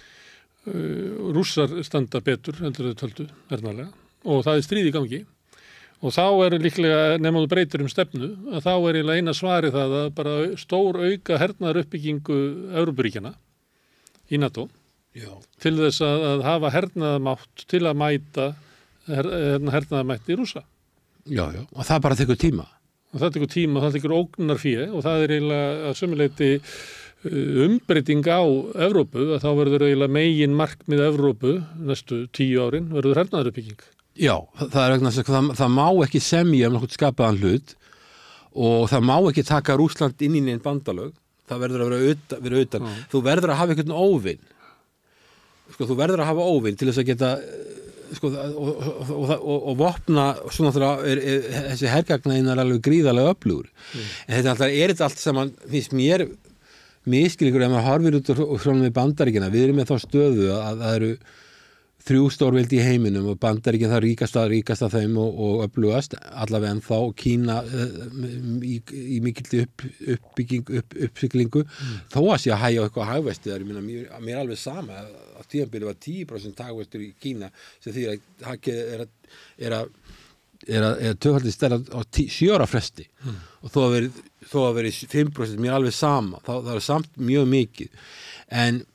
uh, Rússar standa betur en þeir töldu hernaðarlega og það er stríð í gangi og þá er líklega nema þú breytir um stefnu að þá er eiginlega eina svari það að bara stór auka hernaðar uppbyggingu Evrópuríkjana í NATO Já. Til þess að, að hafa hernaðarmátt til að mæta her, hernaðarmætti Rússa Já, já, og það bara tekur tíma. Og það tekur tíma og það tekur ógnarfé og það er eiginlega að sömuleyti umbreyting á Evrópu að þá verður eiginlega megin markmið Evrópu næstu tíu árin verður hernaðaruppbygging. Já, það er vegna þess að það, það má ekki semja um nokkuð skapaðan hlut og það má ekki taka Rússland inn í neinn bandalög. Það verður að vera utan. Vera utan. Þú verður að hafa einhvern óvin. Sko, þú verður að hafa óvin til þess að geta sko, og, og, og, og, og vopna svona náttúrulega er, er, þessi hergagnaðinn er alveg gríðarlega öflugur mm. en þetta alltaf er þetta allt saman finnst mér miskilningur ef maður horfir út og svona með Bandaríkina við erum með þá stöðu að það eru þrjú stórveldi í heiminum og Bandaríkin það ríkasta, ríkasta þeim og, og öflugast allavega en þá Kína í, í mikilli upp, uppbygging upp, uppsiklingu mm. þó að sé að hægja eitthvað hagvesti þar, ég meina mér, mér er alveg sama að tíðanbyrði var tíu prósent hagvestur í Kína sem því að hagið er að er að er að, að töfaldið stærra á sjö ára fresti mm. og þó að verið þó að verið fimm prósent mér er alveg sama þá það er samt mjög mikið en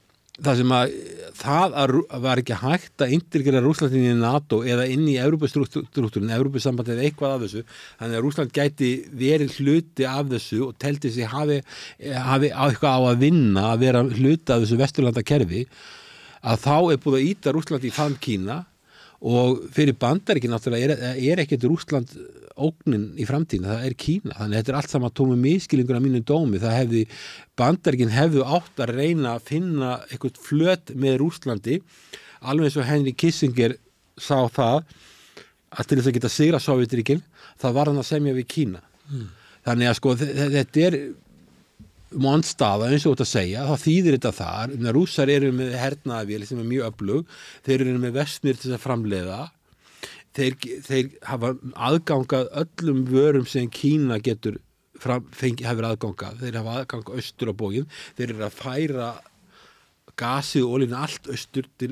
það sem að það að, var ekki hægt að integrera Rússland inn í NATO eða inn í Evrópustruktúrin, Evrópusambandið eða eitthvað af þessu, þannig að Rússland gæti verið hluti af þessu og teldi sig hafi, hafi eitthvað á að vinna að vera hluti af þessu vesturlandakerfi, að þá er búið að ýta Rússland í fann Kína og fyrir Bandaríkin náttúrulega er, er ekkert Rússland ógnin í framtíðin, það er Kína, þannig að þetta er allt saman tómum miskilningur af mínu dómi. Það hefði, Bandaríkin hefðu átt að reyna að finna eitthvað flöt með Rússlandi, alveg eins og Henry Kissinger sá það að til þess að geta sigra Sovétríkin, það var hann að semja við Kína. Mm. Þannig að sko þetta er mondstaða eins og þetta að segja, þá þýðir þetta þar, en Rússar eru með hernaðavél sem er mjög öflug, þeir eru með vestmýr til þess að framleiða. Þeir, þeir hafa aðgangað öllum vörum sem Kína getur fram, fengi, hefur aðgangað. Þeir hafa aðgangað austur á bógin. Þeir eru að færa gasið og olíuna allt austur til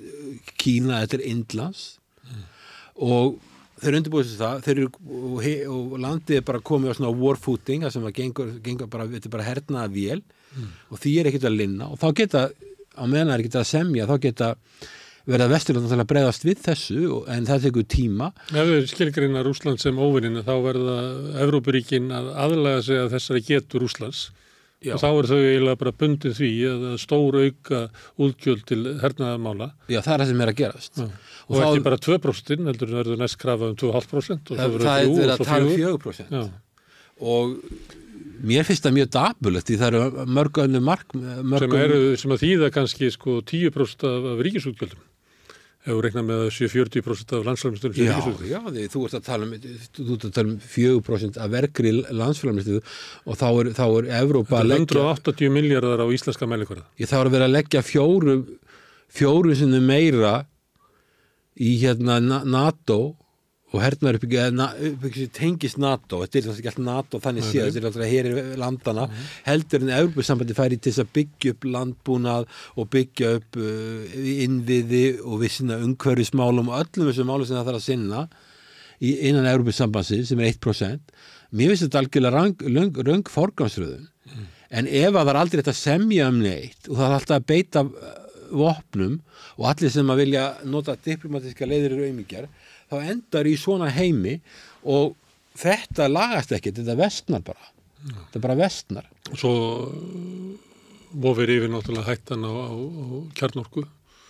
Kína eða til Indlands mm. og þeir undirbúið sér það. Þeir eru, og, og landið er bara komið á svona war footing, það sem að gengur, gengur bara, þetta er bara hernaða vél mm. og því er ekkert að linna og þá geta, á meðan það er ekkert að semja, þá geta verða Vesturland að bregðast við þessu en það tekur tíma. Ef við skilgreina Rússland sem óvinina þá verða Evrópuríkin að aðlaga sig að þessari getu Rússlands Já. Og þá er þau eiginlega bara bundið því að stór auka útgjöld til hernaðarmála. Já, það er það sem er að gerast. Já. Og, og þá, ekki bara tvö prósent, heldur verður næst krafa um tvö komma fimm prósent og það, það er verið að tala um fjögur prósent. Og mér finnst það mjög dapurlegt því það eru mörg önnur mark mörg sem, eru, sem að þýða kannski sko tíu prósent af, af ríkisútgjöldum. Ef við reikna með að fjörutíu prósent af landsframleiðslu sem ríkisútgjöld. Já, já, þú ert að tala um þú ert að tala um fjögur prósent af vergri landsframleiðslu og þá er þá er Evrópa að leggja hundrað og áttatíu milljarðar á íslenska mælikvarða. Ég þá er að vera að leggja fjórum fjórum sinnum meira í hérna NATO og hernaður uppbyggja tengist NATO, þetta er ekki alltaf NATO þannig séð, þetta er alltaf hér í landana mm. heldur en Evrópusambandi færi til þess að byggja upp landbúnað og byggja upp uh, innviði og við sinna umhverfismálum og öllum þessum málum sem það þarf að sinna í, innan Evrópusambandsins sem er eitt prósent. Mér finnst þetta algjörlega röng, röng, röng forgangsröðun mm. en ef að það er aldrei þetta semja um neitt og það er alltaf að beita vopnum og allir sem að vilja nota diplomatiska leiðir og aumingjar þá endar í svona heimi og þetta lagast ekki, þetta vestnar bara. Ja. Þetta er bara vestnar. Og svo vofir yfir náttúrulega hættan á, á, á kjarnorku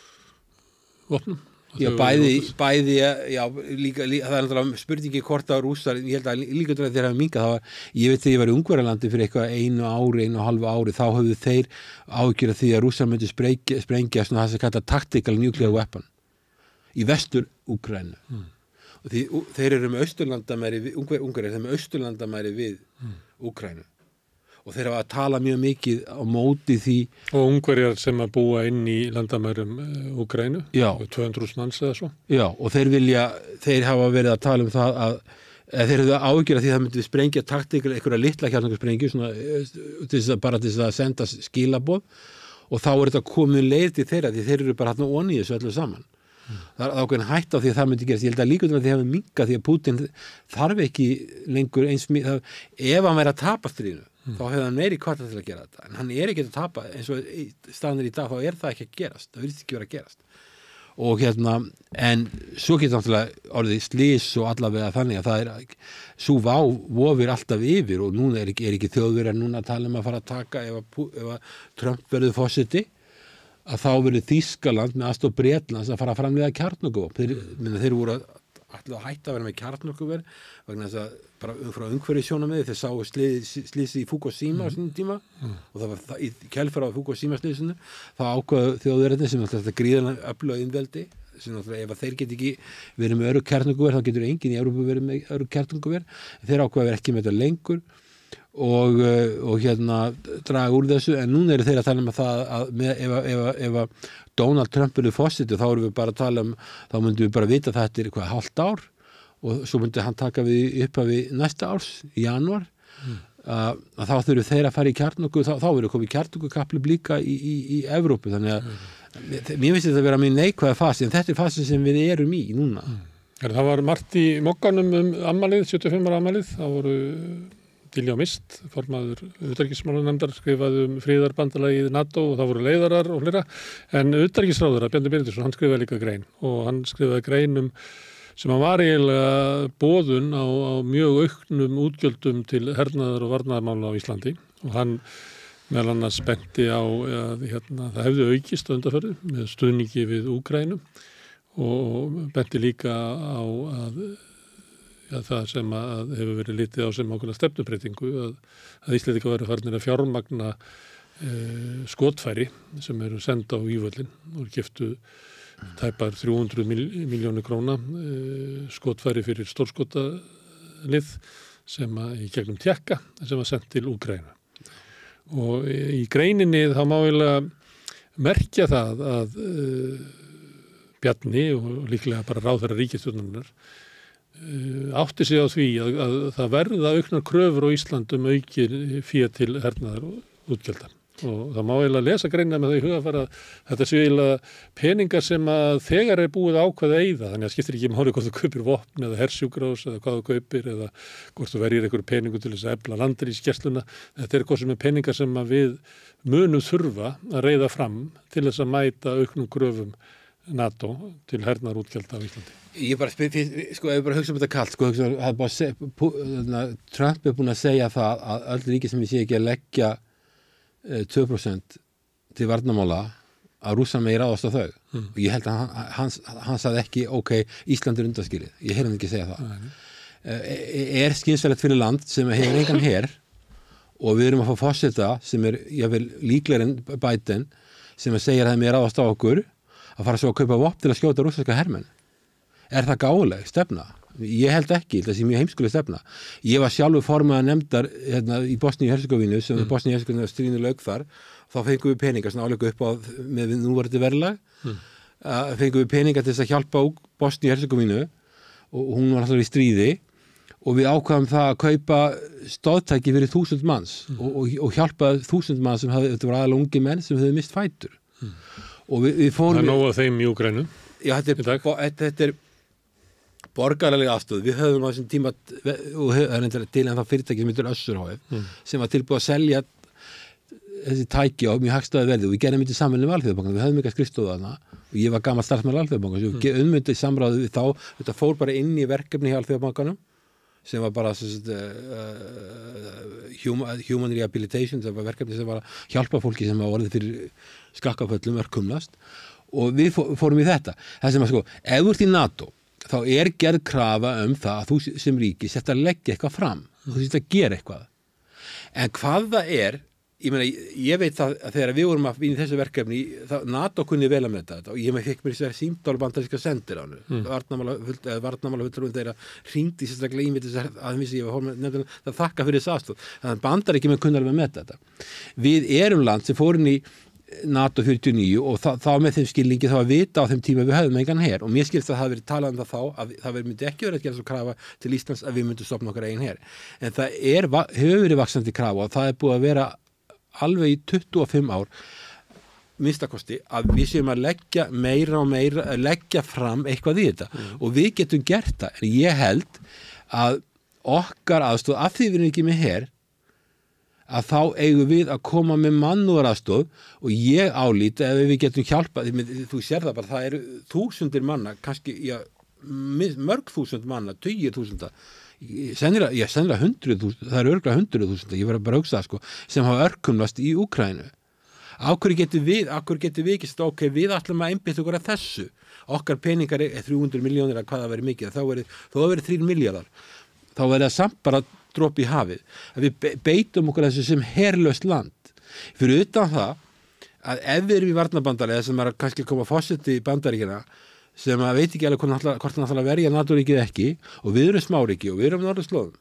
vopnum. Já, bæði, bæði, já, líka, líka, það er náttúrulega spurningi hvort að Rússar, ég held að líka þegar þeir hafa minkað, það var, ég veit þegar ég var í Ungverjalandi fyrir eitthvað einu ári, einu og halvu ári, þá höfðu þeir áhyggjur af því að Rússar myndi sprengja, sprengja svona það sem kallað tactical nuclear weapon í vestur Úkraínu. Mm. Og því þeir eru með austurlandamæri við, Ungverjar Ungverjar, þeir eru með austurlandamæri við mm. Úkraínu. Og þeir hafa að tala mjög mikið á móti því. Og Ungverjar sem að búa inn í landamærum Úkraínu, tvö hundruð þúsund manns eða svo. Já, og þeir vilja, þeir hafa verið að tala um það að, að þeir hefðu áhyggjur af því að það myndi sprengja taktíkal, einhverja litla kjarnorkusprengju, svona til þess að bara til þess að senda skilaboð og þá er þetta komið leið til þeirra því þeir eru bara hérna onni í þessu öllu saman. Mm. Það er ákveðin hætt á því að það myndi gerast. Ég held að líka um að því hafa minkað því að Putin þarf ekki lengur eins það, ef hann væri að tapa stríðinu mm. þá hefði hann meiri kvarta til að gera þetta en hann er ekki að tapa eins og staðnir í dag þá er það ekki að gerast, það virðist ekki vera að gerast og hérna en svo getur náttúrulega orðið slís og allavega þannig að það er svo vá vofir alltaf yfir og núna er ekki, er ekki þjóðverjar núna að tala um að fara að taka ef að, ef að Trump verður forseti að þá verður Þýskaland með aðstoð Bretlands að fara að framleiða kjarnorkuvopn. Þeir, minna, þeir voru alltaf að hætta að vera með kjarnorkuver vegna þess að bara frá umhverfissjónarmiði þeir sáu slysið í Fukushima á sínum tíma mm. og það var það, í kjölfar á Fukushima slysinu þá ákvaðu þjóðverðarnir sem alltaf þetta gríðarlega öfluga innveldi sem alltaf ef þeir get ekki verið með örugg kjarnorkuver þá getur enginn í Evrópu verið með örugg kjarnorkuver þeir ákvaðu að vera ekki með þetta lengur og, og hérna draga úr þessu en núna eru þeir að tala um að það að með, ef, ef, ef að Donald Trump eru fórseti þá erum við bara að tala um þá myndum við bara vita að þetta er eitthvað hálft ár og svo myndi hann taka við upp að við næsta árs í janúar mm. að, að þá þurfum þeir að fara í kjarnorku þá, þá verður komið kjarnorkukapli líka í, í, í Evrópu þannig að mm. mér finnst þetta að vera mjög neikvæða fasi en þetta er fasi sem við erum í núna mm. Það var margt í mokkanum um afmælið, sjötíu og fimm ára afmælið það voru Diljá Mist, formaður utanríkismálanefndar, skrifaði um friðarbandalagið NATO og það voru leiðarar og hlera, en utanríkisráðherra Bjarni Benediktsson, hann skrifaði líka grein og hann skrifaði grein um sem hann var eiginlega boðun á, á mjög auknum útgjöldum til hernaðar og varnaðarmála á Íslandi og hann meðal annars benti á að hérna, það hefði aukist undanfarið með stuðningi við Úkraínu og benti líka á að ja, það sem að hefur verið litið á sem ákveðna stefnubreytingu að, að Íslendingar væru farnir að fjármagna e, skotfæri sem eru senda á Ívöllin og giftu tæpar þrjú hundruð milljónir króna e, skotfæri fyrir stórskotalið sem að í gegnum Tékka sem var sendt til Úkraínu. Og í greininni þá má eiginlega merkja það að e, Bjarni og líklega bara ráðherra ríkisstjórnarinnar átti sig á því að, að það verða auknar kröfur á Íslandum aukir fé til hernaðar og útgjalda og það má eiginlega lesa greina með það í huga að þetta séu eiginlega peningar sem að þegar er búið ákveða eyða þannig að skiptir ekki máli hvort þú kaupir vopn eða hersjúkrahús eða hvað þú kaupir eða hvort þú verjir einhverju peningu til þess að efla landhelgisgæsluna. Þetta er eitthvað sem er peningar sem að við munum þurfa að reiða fram til þess að mæta auknum kröfum NATO til hernaðar útgjalda á Íslandi. Ég bara spyr, sko, ef ég bara hugsa um þetta kallt, sko, hugsa, það er bara seg, pu, Trump er búin að segja það að öll ríki sem ég sé ekki að leggja eh, tvö prósent til varnarmála að Rússar megi ráðast á þau. Mm. Og ég held að hann, hann, hann sagði ekki, ok, Ísland er undanskilið. Ég heyrði hann ekki segja það. Mm. Eh, er skynsamlegt fyrir land sem hefur engan her og við erum að fá forseta sem er, ég vil líklega en Biden sem að segja að það megi ráðast á okkur að fara svo að kaupa vopn til að skjóta rússneska hermenn. Er það gáleg stefna? Ég held ekki, það sé mjög heimskuleg stefna. Ég var sjálfur formaður nefndar hérna, í Bosníu-Hercegovínu sem mm. Bosníu-Hercegovínu stríðinu lauk þar, þá fengum við peningar svona álega upp á með núverandi verðlag, mm. uh, fengum við peningar til þess að hjálpa Bosníu-Hercegovínu og hún var alltaf í stríði og við ákvaðum það að kaupa stóðtæki fyrir þúsund manns mm. og, og, og hjálpa þúsund manns sem hafði, þetta var aðalega ungi menn sem hefði mist fætur. Mm. Og við, við fórum... Það er nóg af þeim í Úkraínu. Já, þetta er, þetta, þetta er borgaralega aðstöð. Við höfum á þessum tíma og höfum til en það fyrirtæki sem heitir Össur H F mm. sem var tilbúið að selja þessi tæki á mjög hagstæðu verði og við gerðum þetta í samvinnu með Alþjóðabankann. Við höfum ekki að skrifstofa þarna og ég var gamall starfsmaður Alþjóðabankann sem við ummyndið í samráði við þá. Þetta fór bara inn í verkefni hjá Alþjóðabankanum sem var bara uh, human, human rehabilitation, það var verkefni sem var að hjálpa fólki sem var orðið fyrir skakkaföllum, örkumlast og við fórum í þetta. Það sem að sko, ef þú ert í NATO þá er gerð krafa um það að þú sem ríki sett að leggja eitthvað fram og þú sett að gera eitthvað. En hvað það er, ég meina, ég veit það að þegar við vorum að vinna í þessu verkefni, það, NATO kunni vel að meta þetta og ég með fekk mér þessari símdálbandaríska sendir á hann, mm. varnamála fulltrúin þeirra hringdi sérstaklega í mig þess að það vissi ég var nefnilega það þakka fyrir þess aðstoð, þannig að Bandaríkjamenn kunni alveg að meta þetta. Við erum land sem fórum í NATO fjörutíu og níu og þá, þá með þeim skilningi þá að vita á þeim tíma við höfum engan her og mér skilst að það hafi verið talað um það þá að það myndi ekki verið að gera svo krafa til Íslands að við myndum stofna okkar eigin her en það er, hefur verið vaxandi krafa og það er búið að vera alveg í tuttugu og fimm ár minnstakosti að við séum að leggja meira og meira, að leggja fram eitthvað í þetta mm. og við getum gert það en ég held að okkar aðstoð af því við erum ekki með her að þá eigum við að koma með mannúðaraðstoð og ég álít ef við getum hjálpað, þú sér það bara, það eru þúsundir manna, kannski já, mörg þúsund manna, tugir þúsunda, sennilega, já, sennilega hundruð þúsunda, það eru örgulega hundruð þúsunda, ég verður bara að hugsa það sko, sem hafa örkumlast í Úkraínu. Á hverju getum við, á hverju getum við ekki stóð, ok, við ætlum að einbytta okkur að þessu, okkar peningar er þrjú hundruð milljónir að hvað það verið mikið, þá verið, þó það verið þrír milljarðar, þá verið það samt bara dropi í hafið, að við beitum okkur þessu sem herlaust land. Fyrir utan það, að ef við erum í varnarbandalega sem er að kannski koma fórseti í Bandaríkina, sem að veit ekki alveg hvort hann ætlar að verja NATO-ríkið ekki, og við erum smáríki, og við erum norðurslóðum,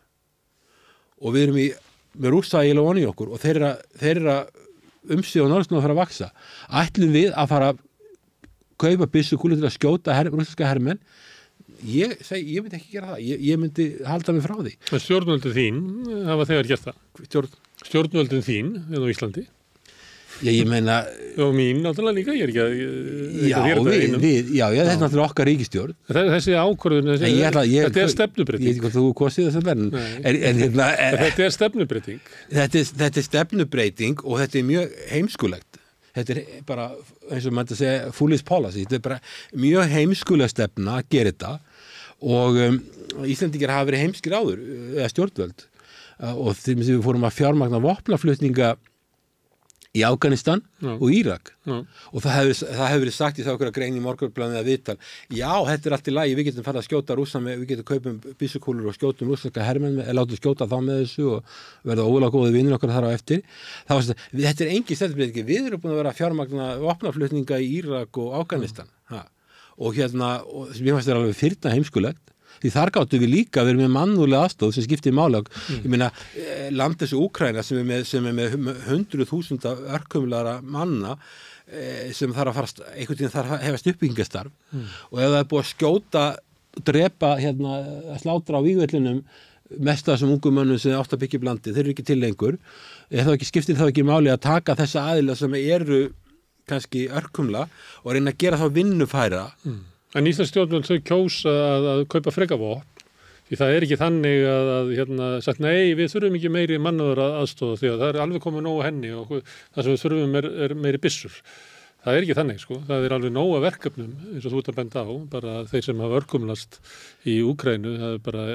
og við erum í, með Rússa í lóni okkur, og þeirra, þeirra umsvið og norðurslóðum fara að vaksa. Ætlum við að fara að kaupa byssukúlu til að skjóta her, rúsneska hermenn, Ég, segi, ég myndi ekki gera það, ég, ég myndi halda mig frá því. Stjórnvöldin þín hafa þegar gert það? Stjórn... Stjórnvöldin þín eða á Íslandi? Já, ég meina... Og mín náttúrulega líka, ég er ekki að... Ég, já, við, við, já, já, þetta er náttúrulega okkar ríkisstjórn. Þessi ákvörðun, þessi, ætla, ég, þetta er stefnubreyting. Ég veit ekki hvort þú kosið þessum verðin. En, en, hérna, þetta er stefnubreyting. Þetta er, þetta er stefnubreyting og þetta er mjög heimskulegt. Þetta er bara, eins og maður segja, foolish policy. Þetta er bara mjög heimskuleg stefna að gera þetta og um, Íslendingar hafa verið heimskir áður, eða stjórnvöld. Og þeim sem við fórum að fjármagna vopnaflutninga í Afganistan já. Og Írak já. Og það hefur, það hefur verið sagt í það okkur að grein í Morgunblaðinu eða viðtal já, þetta er allt í lagi, við getum farið að skjóta rússa með, við getum kaupum byssukúlur og skjótum rússanska hermenn, látum skjóta þá með þessu og verða ólega góði vinnir okkar þar á eftir það var svona, þetta er engin stefnubreyting, við erum búin að vera að fjármagna vopnaflutninga í Írak og Afganistan ha. Og hérna, og sem ég fannst er alveg fyrna heimskulegt því þar gáttu við líka verið með mannúðlega aðstoð sem skiptir máli mm. ég meina, land þessu Úkraína sem er með, sem er með hundruð þúsunda örkumlara manna eh, sem þarf að fara einhvern veginn þarf að hefast uppbyggingastarf mm. og ef það er búið að skjóta drepa, hérna, að slátra á vígvellinum mest af þessum ungum mönnum sem átt að byggja blandi, þeir eru ekki til lengur þá ekki skiptir þá ekki máli að taka þessa aðila sem eru kannski örkumla og reyna að gera þá vinnufæra mm. En Íslands stjórnvöld þau kjósa að, að kaupa frekavopn því það er ekki þannig að, að hérna, sagt nei við þurfum ekki meiri mannúðar að aðstofa því að það er alveg komið nóg að henni og það sem við þurfum er, er meiri byssur. Það er ekki þannig sko, það er alveg nóg að verkefnum eins og þú ert að benda á, bara þeir sem hafa örkumlast í Úkraínu, það er bara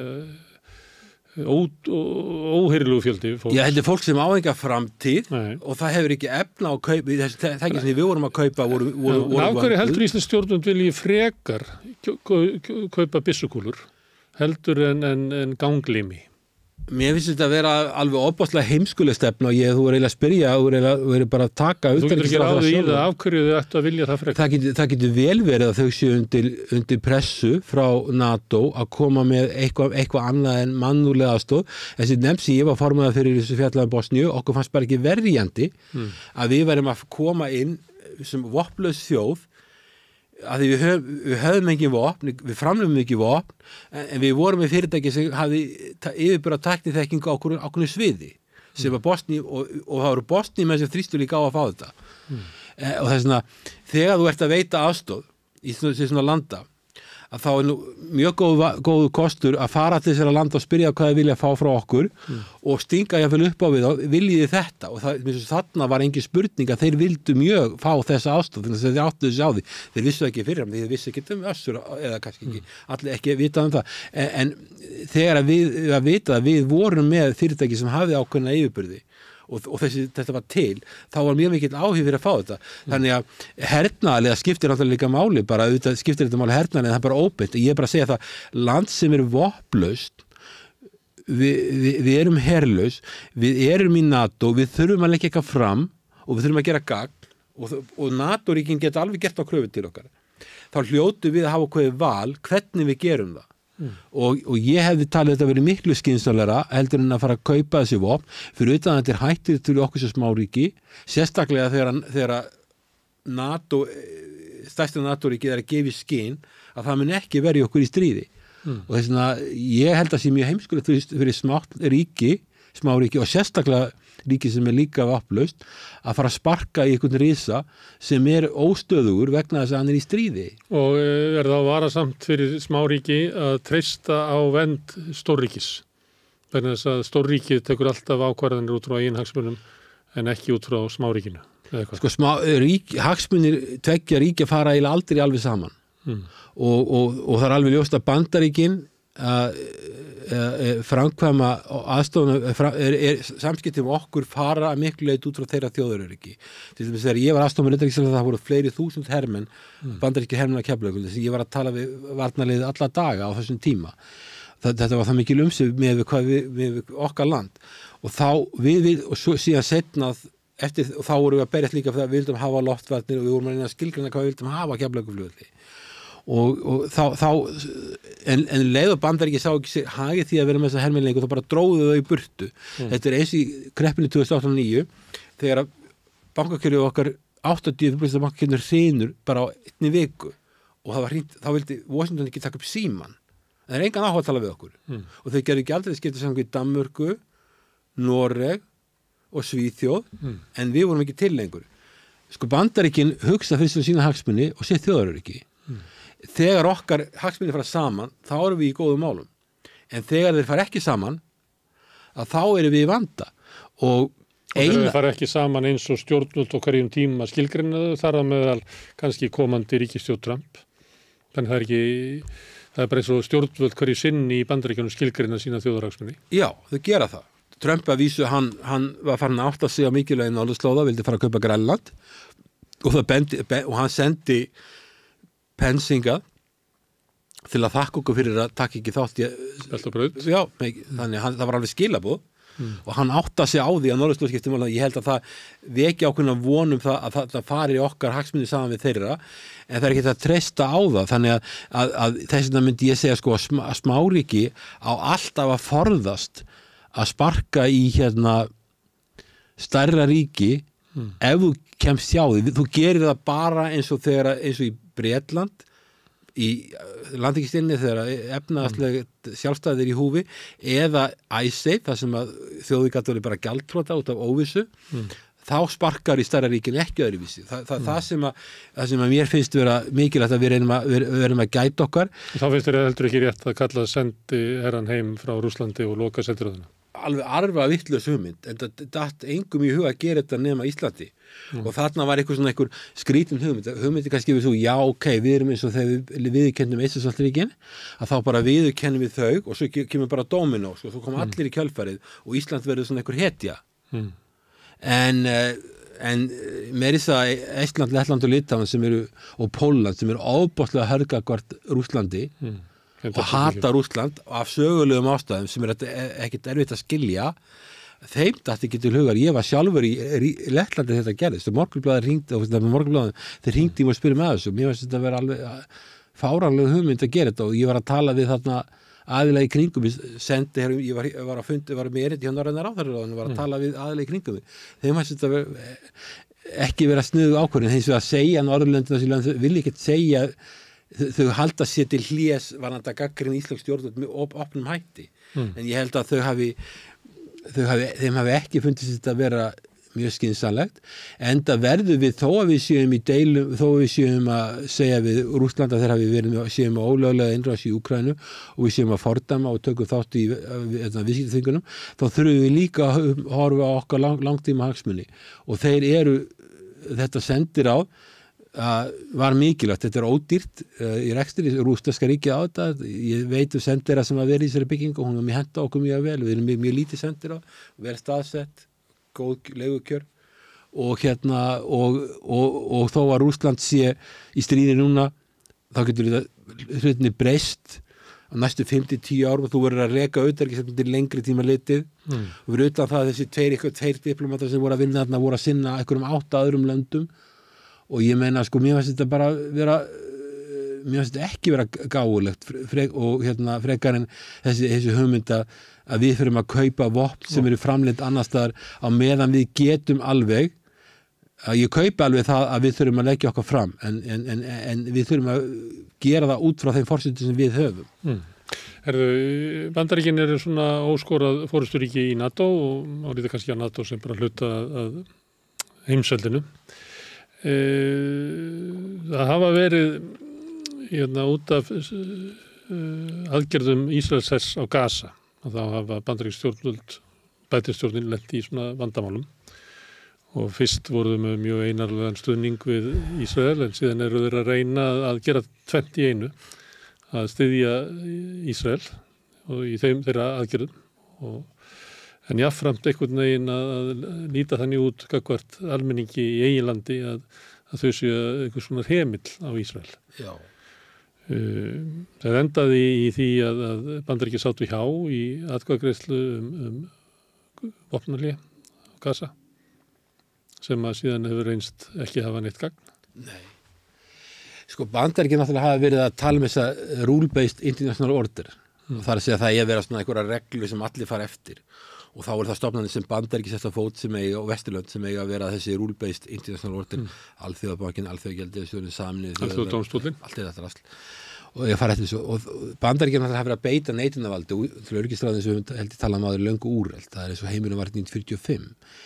óheyrilegu fjöldi fólks. Já, þetta er fólk sem á enga framtíð Nei. Og það hefur ekki efna á kaup þess að það ekki sem við vorum að kaupa voru, voru, voru Ná hverju heldur Íslands stjórnvöld vilji frekar kaupa byssukúlur heldur en, en, en ganglimi? Mér finnst þetta að vera alveg opaslega heimskuleg stefna og ég, þú er eiginlega að spyrja þú er, er bara að taka Þú getur ekki ráðið í það af hverju þau ættu að vilja það frekar. Það getur, það getur vel verið að þau séu undir, undir pressu frá NATO að koma með eitthvað, eitthvað annað en mannúðlega aðstoð. Þessi nefns ég var formaður fyrir þessu fjallaðum Bosníu, okkur fannst bara ekki verjandi hmm. að við værum að koma inn sem vopnlaus þjóð að því við, höf, við höfum ekki vopn, við framlefum ekki vopn en, en við vorum með fyrirtæki sem hafi yfirbúra tækniþekkingu á okkur sviði sem var Bosni og, og það voru Bosni með sem þrýstu líka á að fá þetta mm. e, og það er svona, þegar þú ert að veita aðstoð í svona, svona landa að þá er nú mjög góð, góð kostur að fara til þessara landa og spyrja hvað þið vilja fá frá okkur mm. og stinga jáfnvel upp á við og viljiði þetta og það, þarna var engin spurning að þeir vildu mjög fá þessa aðstoð þannig að þeir áttu þessi á því þeir vissu ekki fyrir þeir vissu ekki um össur eða kannski ekki, mm. allir ekki vitað um það en, en þegar að við að vita að við vorum með fyrirtæki sem hafði ákveðna yfirburði og, og þessi, þetta var til, þá var mjög mikill áhug fyrir að fá þetta. Mm. Þannig að hernaðarlega skiptir náttúrulega líka máli, bara auðvitað skiptir þetta máli hernaðarlega, en það er bara óbeint. Ég er bara að segja það, land sem er vopnlaust, við, við, við erum herlaus, við erum í NATO, við þurfum að leggja eitthvað fram og við þurfum að gera gagn og, og NATO-ríkin geta alveg gert á kröfu til okkar. Þá hljótu við að hafa hverju val hvernig við gerum það. Mm. Og, og ég hefði talið þetta að vera miklu skynsamlegra heldur en að fara að kaupa þessi vopn fyrir utan að þetta er hættið til okkur sem smáríki sérstaklega þegar, þegar NATO stærsta NATO-ríkið er að gefa í skyn að það mun ekki verja okkur í stríði mm. og þess að ég held að sé mjög heimskulegt fyrir, fyrir smátt ríki smáríki og sérstaklega ríki sem er líka vopnlaust að fara að sparka í einhvern risa sem er óstöðugur vegna þess að hann er í stríði. Og er það varasamt fyrir smáríki að treysta á vernd stórríkis? Vegna þess að stórríkið tekur alltaf ákvarðanir út frá eigin hagsmunum en ekki út frá smáríkinu. Sko smá, rík, hagsmunir tveggja ríkja fara eiginlega aldrei alveg saman mm. og, og, og það er alveg ljóst að Bandaríkin að framkvæma aðstofna er, er samskiptum okkur fara miklu leit út frá þeirra þjóðaröryggi. Til dæmis þegar ég var aðstofna með utanríkisráðherra það voru fleiri þúsund hermenn mm. bandarískir hermenn að Keflavíkur sem ég var að tala við varnarlið alla daga á þessum tíma. Það, þetta var það mikil umsvif með, við, með, með okkar land og þá við, við og svo, síðan setnað eftir og þá vorum við að berjast líka fyrir að við vildum hafa loftvarnir og við vorum að reyna að skilgreina hvað við vildum hafa Keflavíkurflugvelli. Og, og þá, þá en, en leið og Bandaríki sá ekki hagið því að vera með þessa hermenningu og þá bara dróðu þau í burtu mm. þetta er eins í kreppinu tvö þúsund átta og níu þegar að bankakjörðu okkar áttatíu prósent af bankakjörnur hrynur bara á einni viku og það var hringt, þá vildi Washington ekki taka upp síman en það er engan áhuga að tala við okkur mm. og þau gerðu ekki aldrei skipta saman í Danmörku, Noreg og Svíþjóð mm. en við vorum ekki til lengur. Sko Bandaríkin hugsa fyrst um sína hagsmuni og sitt þjóðaröryggi. Mm. Þegar okkar hagsmuni fara saman, þá erum við í góðum málum. En þegar þeir fara ekki saman, að þá erum við í vanda. Og, og eina... þegar þeir fara ekki saman eins og stjórnvöld og hverjum tíma skilgreinaðu, þar að meðal kannski komandi ríkisstjórn Trump. Þannig það er ekki, það er bara eins og stjórnvöld hverju sinni í Bandaríkjunum skilgreina sína þjóðarhagsmuni. Já, þau gera það. Trump að vísu, hann, hann var farin að átta sig á mikilvægi norðurslóða, vildi fara að kaupa Grænland og, það bendi, be, og hann sendi pensinga til að þakka okkur fyrir að taka ekki þátt í Beltabraut. Já, þannig hann, það var alveg skilabóð mm. og hann átta sig á því að norðurslóðskiptum ég held að það veki ákveðna vonum það að það, það fari okkar hagsmunni saman við þeirra en það er ekki að treysta á það þannig að, að, að þess vegna myndi ég segja sko að sm, smáríki á alltaf að forðast að sparka í hérna stærra ríki mm. ef þú kemst hjá því, þú gerir það bara eins og þegar, eins og í Bretland í landríkistinni þegar efnaðslega mm. sjálfstæðir í húfi eða æsei, það sem að þjóði gat bara gjaldþrota út af óvissu mm. þá sparkar í stærra ríkin ekki öðruvísi. Þa, það, mm. það, sem að, það sem að mér finnst vera mikilvægt að við reynum að, við, við reynum að gæta okkar. Þá finnst þér heldur ekki rétt að kalla sendi herran heim frá Rússlandi og loka sendiráðina? Alveg arfa vitlaus hugmynd en það datt engum í huga að gera þetta nema Íslandi mm. og þarna var eitthvað svona einhver skrítin hugmynd hugmyndi kannski við svo, já ok, við erum eins og þegar við viðurkennum Eystrasaltsríkin að þá bara viðurkennum við þau og svo kemur bara Dominos og svo kom mm. allir í kjölfarið og Ísland verður svona einhver hetja mm. en en meiri það Estland, Lettland og Litauen sem eru og Pólland sem eru ofboðslega hörgagvart Rússlandi mm. og hata Rússland af sögulegum ástæðum sem er ekkert erfitt að skilja þeim dætti ekki til hugar ég var sjálfur í, í Lettlandi þetta gerðist og Morgunblaðið hringdi og þeir hringdi í mig og spurði með þessu mér finnst þetta að vera alveg fáránleg hugmynd að gera þetta og ég var að tala við þarna aðilega í kringum sendi, her, ég var, var að fundi var með erindi hjá Norræna ráðherraráðinu og var að tala við aðilega í kringum þeim finnst þetta vera, ekki vera sniðu ákvörðin hins vegar að segja Norðurlöndin vil ekki segja þau halda sér til hlés varðandi að gagnrýna íslensk stjórnvöld með op opnum hætti mm. en ég held að þau hafi, þau hafi þeim hafi ekki fundist þetta að vera mjög skynsamlegt enda verður við þó að við séum í deilum þó að við séum að segja við Rússland að þeir hafi verið séum að ólöglega innrás í Úkraínu og við séum að fordæma og tökum þátt í viðskiptaþvingunum þá þurfum við líka að horfa á okkar lang, langtíma hagsmuni og þeir eru þetta sendir á Uh, var mikilvægt, þetta er ódýrt uh, í rekstri, rússneska ríkið á þetta ég veit um sendera sem að vera í þessari byggingu og hún var mjög henta okkur mjög vel við erum mjög, mjög lítið sendera, vel staðsett góð leigukjör og hérna og, og, og þó að Rússland sé í stríði núna þá getur þetta hlutinni breyst á næstu fimm til tíu ár og þú verður að reka auðvitað til lengri tíma litið mm. og fyrir utan það að þessi tveir, ykkur, tveir diplomatar sem voru að vinna þarna voru að sinna einhverjum átta öðrum löndum og ég meina sko mér finnst þetta bara vera mér finnst þetta ekki vera gáulegt frek, og hérna frekar en þessi, þessi hugmynda að við þurfum að kaupa vopn sem eru framleidd annars staðar á meðan við getum alveg að ég kaupa alveg það að við þurfum að leggja okkar fram en, en, en, en við þurfum að gera það út frá þeim forsendum sem við höfum mm. Herðu, Bandaríkin eru svona óskorað forysturíki í NATO og álítið kannski að NATO sem bara hluta að heimsveldinu það hafa verið hérna út af aðgerðum Ísraelshers á Gaza og þá hafa bandarísk stjórnvöld bætirstjórnin lent í svona vandamálum og fyrst voruðum með mjög einarlegan stuðning við Ísrael en síðan eru þeir að reyna að gera tvennt í einu að styðja Ísrael og í þeim þeirra aðgerðum og en jafnframt einhvern veginn að líta þannig út gagnvart almenningi í eiginlandi að, að þau séu einhvers svona hemill á Ísrael. Já. Uh, það endaði í því að, að Bandaríkjamenn sátu hjá í atkvæðagreiðslu um, um vopnahlé á Gaza sem að síðan hefur reynst ekki hafa neitt gagn. Nei. Sko Bandaríkjamenn náttúrulega hafa verið að tala um þessa rule-based international order mm. og það er að segja að það er verið svona einhverja reglu sem allir fara eftir. Og þá er það stofnanir sem Bandaríkjamenn sett á fót sem eiga og Vesturlönd sem eiga að vera þessi rule-based international order, mm. alþjóðabankin, alþjóðagjaldeyrissjóðurinn, Sameinuðu þjóðirnar, Alþjóðadómstóllinn, allt þetta rasl. Og ég fara eftir þessu og Bandaríkjamenn hafa verið að beita neytendavaldi og til öryggisráðin sem við heldur tala um áður löngu úrelt, það er eins og heimurinn var nítján hundruð fjörutíu og fimm.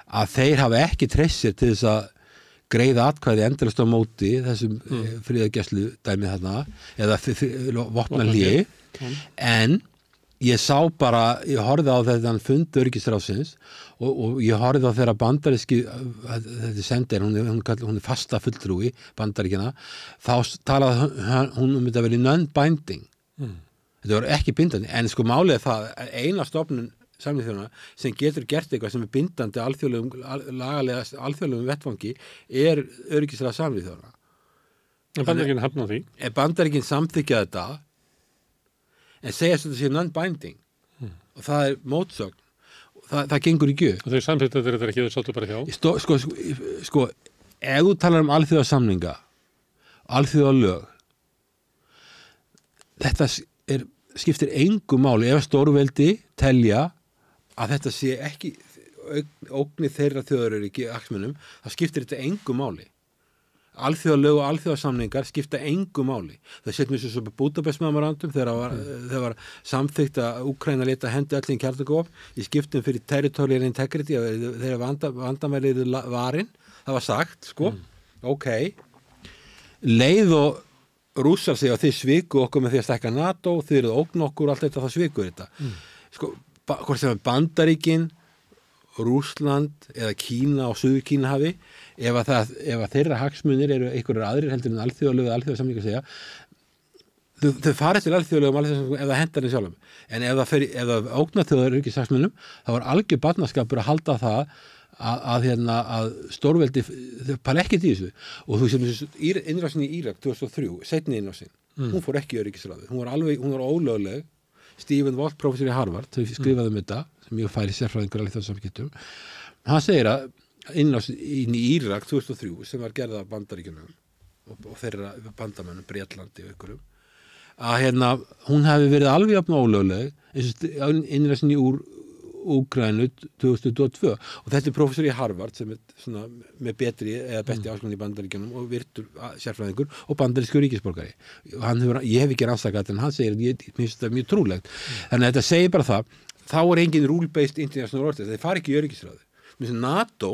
að þeir hafa ekki treyst sér til þess að greiða atkvæði endalast á móti þessum mm. friðargæslu dæmi þarna eða vopnahléi mm. en ég sá bara, ég horfði á þetta fund öryggisráðsins og, og ég horfði á þeirra bandaríski þetta sendir, hún er, hún, hún er fasta fulltrúi bandaríkina, þá talaði hún um þetta verið non-binding mm. þetta var ekki bindandi en sko málið er það, eina stofnun Sameinuðu þjóðanna sem getur gert eitthvað sem er bindandi alþjóðlegum, lagalega alþjóðlegum vettvangi er öryggisráð Sameinuðu þjóðanna. En Bandaríkin hafna því? En Bandaríkin samþykkja þetta en segja þetta sé non-binding hmm. og það er mótsögn það, það gengur í gjöf. Og þau samþykkja þetta er ekki þau sáttu bara hjá? Stó, sko, sko, sko, ef þú talar um alþjóðasamninga, alþjóðalög, þetta er, skiptir engu máli ef stórveldi telja að þetta sé ekki ógni þeirra þjóðaröryggi hagsmunum, þá skiptir þetta engu máli. Alþjóðalög og alþjóðasamningar skipta engu máli. Það setjum við svo Budapest memorandum þegar var, mm. var samþykkt að Úkraína leta hendi allir í kjarnorkuvopn í skiptum fyrir territorial integrity þegar vanda, vandamælið varinn. Það var sagt, sko, mm. ok. Leið og rússar sig að þið sviku okkur með því að stekka NATO, þið eruð ógn okkur, allt þetta, það svikur þetta. Mm. Sko, hvort sem er Bandaríkin, Rússland eða Kína og Suður Kína hafi, ef að, það, ef að þeirra hagsmunir eru einhverjar aðrir heldur en alþjóðalög eða alþjóðasamningar segja, þau, þau fara til alþjóðalögum alþjóðasamningar ef það hendar þeim sjálfum. En ef það, fer, ef það ógnar þjóðaröryggishagsmunum, þá var algjör barnaskapur að halda það að, að, hérna, að stórveldi, þau pæla ekkert í þessu. Og þú sem innrásin í Írak tvö þúsund og þrjú, seinni innrásin, mm. hún fór ekki í öryggisráðið. Hún var alveg, hún var ólögleg. Stephen Walt, professor í Harvard, sem skrifaði um þetta, sem ég færi sérfræðingur alveg þessum samskiptum, hann segir að innrás inn í Írak tvö þúsund og þrjú, sem var gerð af Bandaríkjunum og, og þeirra bandamönnum, Bretlandi og ykkurum, að hérna, hún hefði verið alveg jafn ólögleg eins og innrásin í úr Úkraínu tvö þúsund og tvö og þetta er professor í Harvard sem er svona með betri eða besti mm. áskilin í Bandaríkjunum og virtur sérfræðingur og bandarískur ríkisborgari. Hann hefur, ég hef ekki rannsakað þetta en hann segir að ég finnst þetta mjög trúlegt. Mm. Þannig að þetta segir bara það, þá er engin rule-based international order, þeir fara ekki í öryggisráði. NATO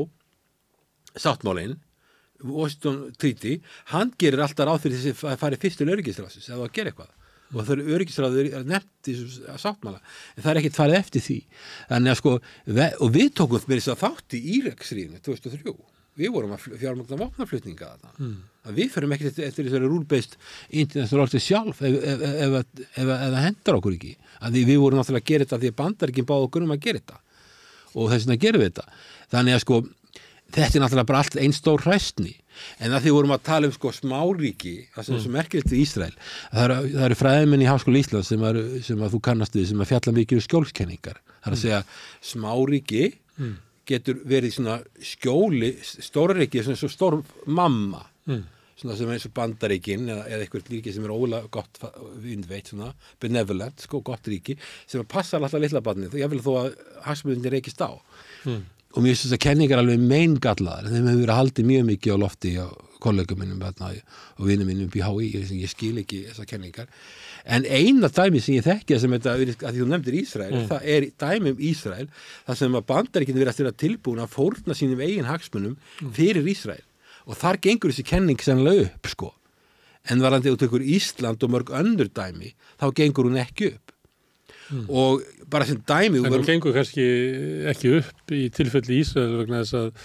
sáttmálinn, Washington Treaty, hann gerir alltaf ráð fyrir þess að fara fyrst til öryggisráðsins ef það gera eitthvað. Og það eru öryggisráður er nefnt í sáttmála en það er ekkert farið eftir því þannig að sko, og við tókum með þess að þátt í Íraksstríðinu tvö þúsund og þrjú við vorum að fjármagna vopnaflutninga þarna mm. við förum ekkert eftir, eftir þessari rule-based international order sjálf ef, ef, ef, ef, ef það hendar okkur ekki að við vorum náttúrulega að gera þetta því að Bandaríkin báðu okkur um að gera þetta og þess vegna gerum við þetta þannig að sko, þetta er náttúrulega bara allt einn stór hræstni en að því vorum að tala um sko smáríki það sem er svo merkilegt í Ísrael það eru, það eru fræðimenn í Háskóla Íslands sem, er, sem að þú kannast við sem að fjalla mikið um skjólskenningar það er að segja smáríki mm. getur verið svona skjóli stórríki, svona svo stór mamma mm. svona sem eins og Bandaríkin eða, eða eitthvað ríki sem er ólega gott vindveit, svona benevolent, sko gott ríki sem að passa alltaf litla barnið ég vil þó að hagsmunir reykist á mm. og mér finnst þess að kenningar alveg meingallaðar þeim hefur verið haldið mjög mikið á lofti á kollegum minnum og vinnum minnum upp í H I ég, ég skil ekki þessar kenningar en eina dæmi sem ég þekki sem þetta, að því þú nefndir Ísrael mm. það er dæmi um Ísrael það sem að Bandaríkin virðast vera tilbúin að fórna sínum eigin hagsmunum fyrir Ísrael og þar gengur þessi kenning sennilega upp sko en varandi út ykkur Ísland og mörg önnur dæmi þá gengur hún ekki upp Mm. og bara sem dæmi en það gengur kannski ekki upp í tilfelli Ísrael vegna þess að,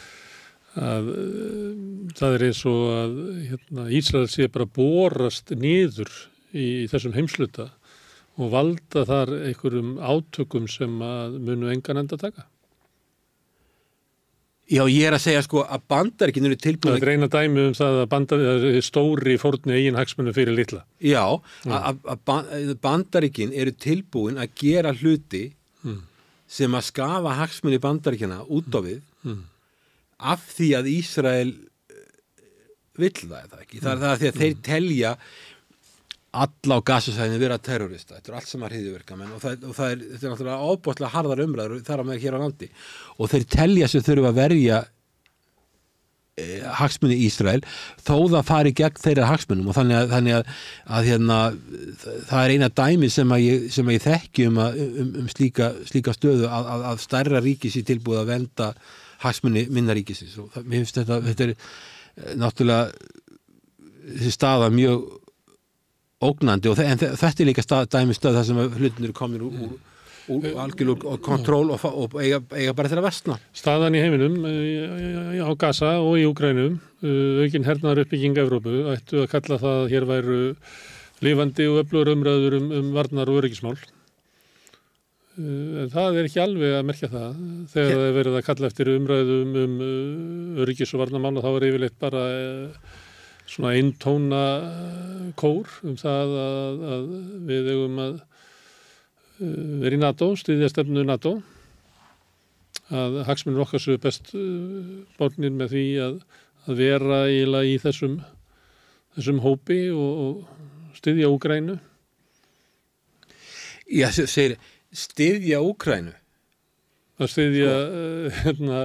að það er eins og að hérna, Ísrael sé bara borast niður í, í þessum heimsluta og valda þar einhverjum átökum sem að munu engan enda taka. Já, ég er að segja sko að Bandaríkin eru tilbúin að... Það er eina dæmi um það að bandar, stóri fórni eigin hagsmunum fyrir litla. Já, mm. að, að Bandaríkin eru tilbúin að gera hluti mm. sem að skafa hagsmuni Bandaríkina út á við mm. af því að Ísrael vill það eða ekki. Það er það að því að þeir telja alla á Gazasvæðinu vera terrorista. Þetta er allt sem er hryðjuverkamenn og það, og það er, þetta er náttúrulega ábúðslega harðar umræður þar á með hér á landi og þeir telja sem þurfa að verja eh, hagsmuni Ísrael þó það fari gegn þeirra hagsmunum og þannig að, þannig að, að hérna, það er eina dæmi sem að ég, sem að ég þekki um, að, um, um slíka, slíka stöðu að, að, að stærra ríki sé tilbúið að venda hagsmuni minna ríkisins og það, mér finnst þetta, þetta er náttúrulega þessi staða mjög ógnandi og en þetta er líka stað, dæmi stöð þar sem hlutinir er komin úr, úr, úr algjörlug og kontról og, og eiga, eiga bara þeirra versna. Staðan í heiminum á Gaza og í Úkraínu, aukin hernaðar uppbygging Evrópu, ættu að kalla það að hér væru lifandi og öflugur umræður um, um varnar og öryggismál. En það er ekki alveg að merkja það. Þegar það er verið að kalla eftir umræðum um öryggis- og varnarmála þá er yfirleitt bara svona eintóna kór um það að, að við eigum að vera í NATO, styðja stefnu NATO, að hagsmunir okkar séu best borgnir með því að, að vera eiginlega í þessum, þessum hópi og, og styðja Úkraínu. Já, segir styðja Úkraínu? Að styðja sko. hérna,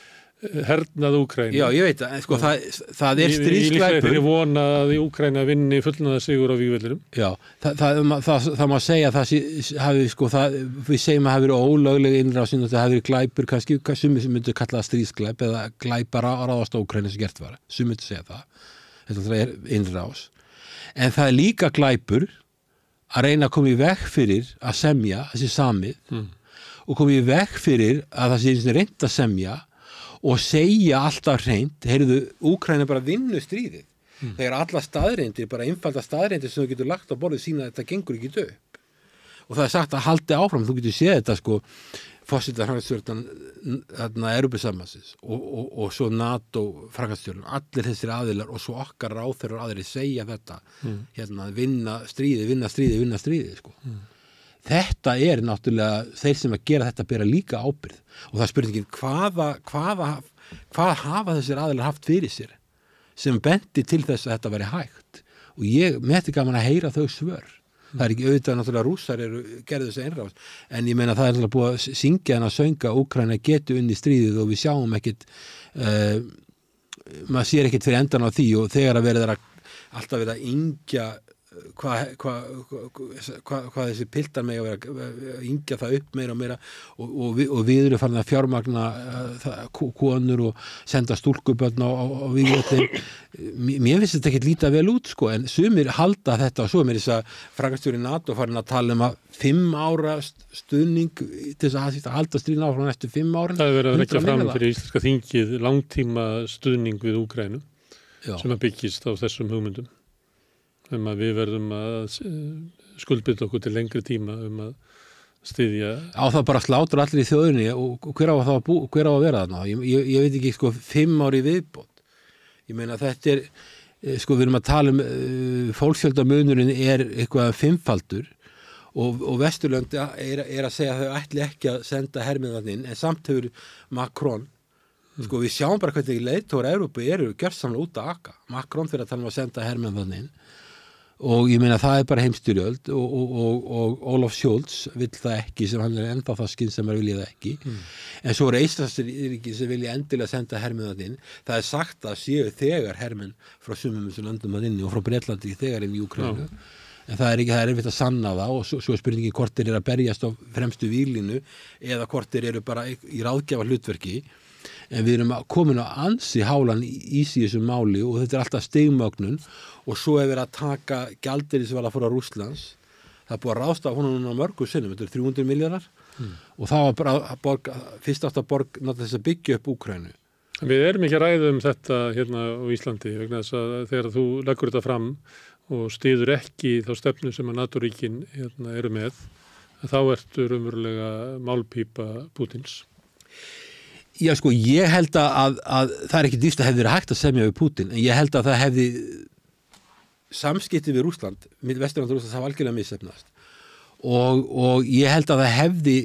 hernað Úkraínu. Já, ég veit það, sko, það, það er stríðsglæpur. Ég vona að í Úkraína vinni fullnaða sigur á vígvellinum. Já, það, það, það, það, það má segja að það hafi, sko, það, við segjum að það hafi verið ólögleg innrásin og það hafi verið glæpur, kannski, sumir sem myndu kalla það stríðsglæp eða glæpar að ráðast á Úkraínu sem gert var. Sumir myndu segja það. Þetta er innrás. En það er líka glæpur að reyna að koma í veg fyrir að semja þessi samið mm. og koma í veg fyrir að það sé reynt að semja og segja alltaf hreint, heyrðu, Úkraína bara vinnu stríðið. Mm. Þegar alla staðreindir, bara einfalda staðreindir sem þú getur lagt á borðið sína að þetta gengur ekki upp. Og það er sagt að haldi áfram, þú getur séð þetta sko, forseta framkvæmdastjórnan þarna Evrópusambandsins og, og, og svo NATO framkvæmdastjórnan, allir þessir aðilar og svo okkar ráðherrar og aðrir segja þetta, mm. hérna, vinna stríði, vinna stríði, vinna stríði, sko. Mm. Þetta er náttúrulega, þeir sem að gera þetta bera líka ábyrgð og það spurði ekki hvaða, hvaða, hvað hafa þessir aðilar haft fyrir sér sem bendi til þess að þetta veri hægt og ég, mér þetta gaman að heyra þau svör. Það er ekki auðvitað náttúrulega rússar eru gerðu þessu einrás, en ég meina það er náttúrulega búið að syngja en að sönga Úkraína getur unni stríðið og við sjáum ekkit uh, maður sér ekkit fyrir endan á því og þegar að verið að alltaf verið að yngja hvað hva, hva, hva þessi piltar með að vera að yngja það upp meira og meira og, og, við, og við erum farin að fjármagna uh, konur og senda stúlkubörn á, á, á vígvöllin. Mér finnst þetta ekki líta vel út sko, en sumir halda þetta og svo er mér þess að framkvæmdastjóri NATO farin að tala um að fimm ára stuðning til þess að, að halda stríðin áfram næstu fimm árin. Það er verið að rekja fram fyrir íslenska þingið langtíma stuðning við Úkraínu sem að byggist á þessum hugmyndum. Um að við verðum að skuldbinda okkur til lengri tíma um að styðja. Á það bara slátur allir í þjóðinni og hver á að, bú, hver á að vera þarna? Ég, ég, ég veit ekki, sko, fimm ári viðbót. Ég meina þetta er, sko, við erum að tala um uh, fólksfjöldamunurinn er eitthvað fimmfaldur og, og Vesturlönd er, er að segja að þau ætli ekki að senda hermiðarinn en samt hefur Macron mm. sko, við sjáum bara hvernig leiðtogar Evrópu eru gjörsamlega út að aka. Macron fyrir að tala um að senda hermiðarinn og ég meina það er bara heimstyrjöld og, og, og, og Ólaf Scholz vill það ekki sem hann er ennþá það skinn sem er viljað ekki mm. en svo eru Íslandsríki sem vilja endilega senda hermenn inn. Það er sagt að séu þegar hermenn frá sumum þessum löndum að inni og frá Bretlandi þegar inn í Úkraínu no. en það er ekki, það er erfitt að sanna það og svo, svo er spurningin hvort þeir eru að berjast á fremstu víglínu eða hvort þeir eru bara í ráðgjafa hlutverki. En við erum komin á ansi hálan í þessu máli og þetta er alltaf stigmögnun og svo er verið að taka gjaldeyrisvarða frá Rússlands. Það er búið að ráðstafa honum núna mörgum sinnum, þetta er þrjú hundruð milljarðar mm. og það var bara að borga, fyrst átt að borga náttúrulega þess að byggja upp Úkraínu. Við erum ekki að ræða um þetta hérna á Íslandi vegna þess að þegar þú leggur þetta fram og styður ekki þá stefnu sem að NATO-ríkin hérna eru með, þá ertu raunverulega málpípa Pútins. Já, sko, ég held að, að það er ekki dýst að hefði verið hægt að semja við Pútin, en ég held að það hefði samskipti við Rússland, mitt Vesturland og Rússland, það var algjörlega missefnast. Og, og ég held að það hefði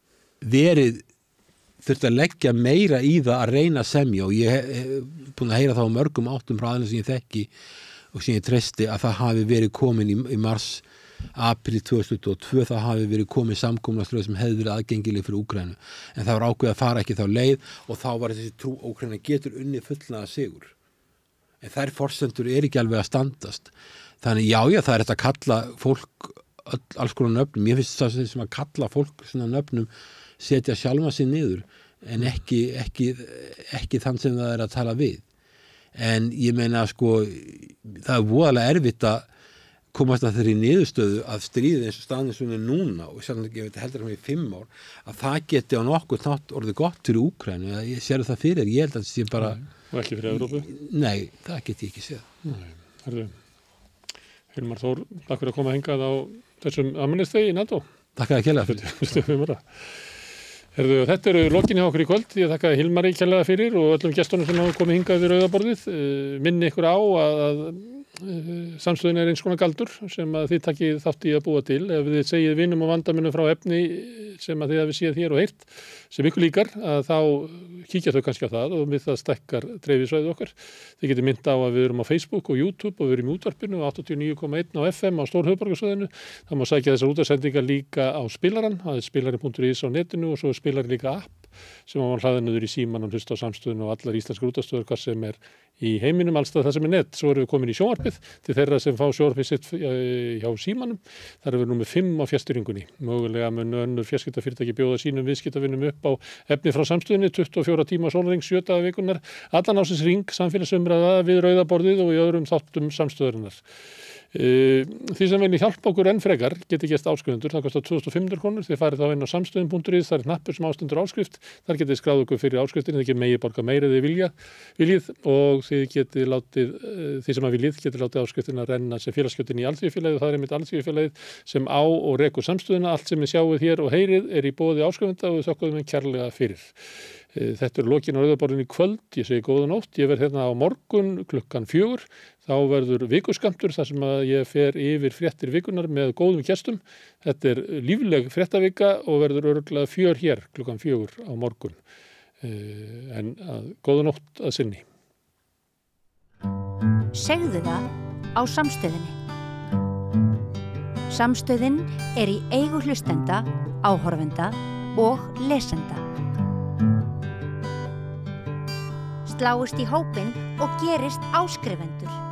verið þurft að leggja meira í það að reyna að semja og ég hef búin að heyra það á mörgum áttum frá aðeins sem ég þekki og sem ég treysti að það hafi verið komin í, í mars apríl tvö þúsund tuttugu og tvö það hafi verið komið samkomulagsdrög sem hefði verið aðgengileg fyrir Úkraínu en það var ákveðið að fara ekki þá leið og þá var þessi trú Úkraína getur unnið fullnaða sigur en þær forsendur er ekki alveg að standast þannig já já það er þetta að kalla fólk alls konar nöfnum, ég finnst það sem að kalla fólk svona nöfnum setja sjálfa sig niður en ekki, ekki, ekki þann sem það er að tala við. En ég meina sko, það er voðalega erfitt að komast að þeirri niðurstöðu að stríðið eins og staðan sem er núna og ég veit heldur að í fimm ár að það geti á nokkuð nátt orðið gott fyrir Úkraínu. Ég sér það fyrir, ég held að það sé bara... Og ekki fyrir Evrópu? Nei, það get ég ekki séð. Nei, herðu. Hilmar Þór, takk fyrir að koma hingað á þessum afmælisdegi í NATO. Takk að kjærlega fyrir. Herðu, þetta eru lokin hjá okkur í kvöld. Ég þakka Hilmari kjærlega fyrir og öllum gestunum sem hafa komið hingað við rauðaborðið. Minni ykkur á að, að samstöðin er eins konar galdur sem að þið takkið þátt í að búa til. Ef þið segið vinum og vandamunum frá efni sem að þið hafið séð hér og heyrt sem ykkur líkar, að þá kíkja þau kannski á það og við það stekkar dreifisvæðið okkar. Þið getur mynd á að við erum á Facebook og YouTube og við erum í útvarpinu áttatíu og níu komma einn á F M á Stórhöfuðborgarsvæðinu. Það má sækja þessar útvarpssendingar líka á spilarann, það er spilarinn punktur is á netinu og svo er spilarinn líka app sem á hlaða niður í síman og hlusta á samstöðinu og allar íslenskar útvarpsstöðvar hvað sem er í heiminum, allstað það sem er net. Svo erum við komin í sjónvarpið til þeirra sem fá sjónvarpið sitt hjá símanum. Þar erum við númer fimm á fjarstýringunni. Mögulega mun önnur fjarskiptafyrirtæki bjóða sínum viðskiptavinum upp á efni frá samstöðinni, tuttugu og fjóra tíma sólarhring, sjö daga vikunar, allan ásins hring, samfélagsumræða við rauðaborðið og í öðrum þáttum samstöðarinnar. Því sem vilja hjálpa okkur enn frekar geti gert áskrifundur, það kostar tvö þúsund og fimm hundruð krónur. Þið farið þá inn á samstöðin punktur is, það er hnappur sem ástendur áskrift, þar getið skráð okkur fyrir áskriftinni, þið getið megi borga meira þið vilja, viljið og þið getið látið, því sem að viljið getið látið áskriftina renna sem félagsgjöldin í Alþýðufélagið, það er einmitt Alþýðufélagið sem á og rekur samstöðina. Allt sem þið sjáuð hér og heyrið er í boði áskrifenda og við þökkum þeim kærlega fyrir. Þetta er lokin á rauðaborðinu í kvöld, ég segi góða nótt, ég verð hérna á morgun klukkan fjögur, þá verður vikuskammtur þar sem að ég fer yfir fréttir vikunar með góðum gestum. Þetta er lífleg fréttavika og verður örugglega fjör hér klukkan fjögur á morgun. En að, góða nótt að sinni. Segðu það á samstöðinni. Samstöðin er í eigu hlustenda, áhorfenda og lesenda. Sláist í hópinn og gerist áskrifendur.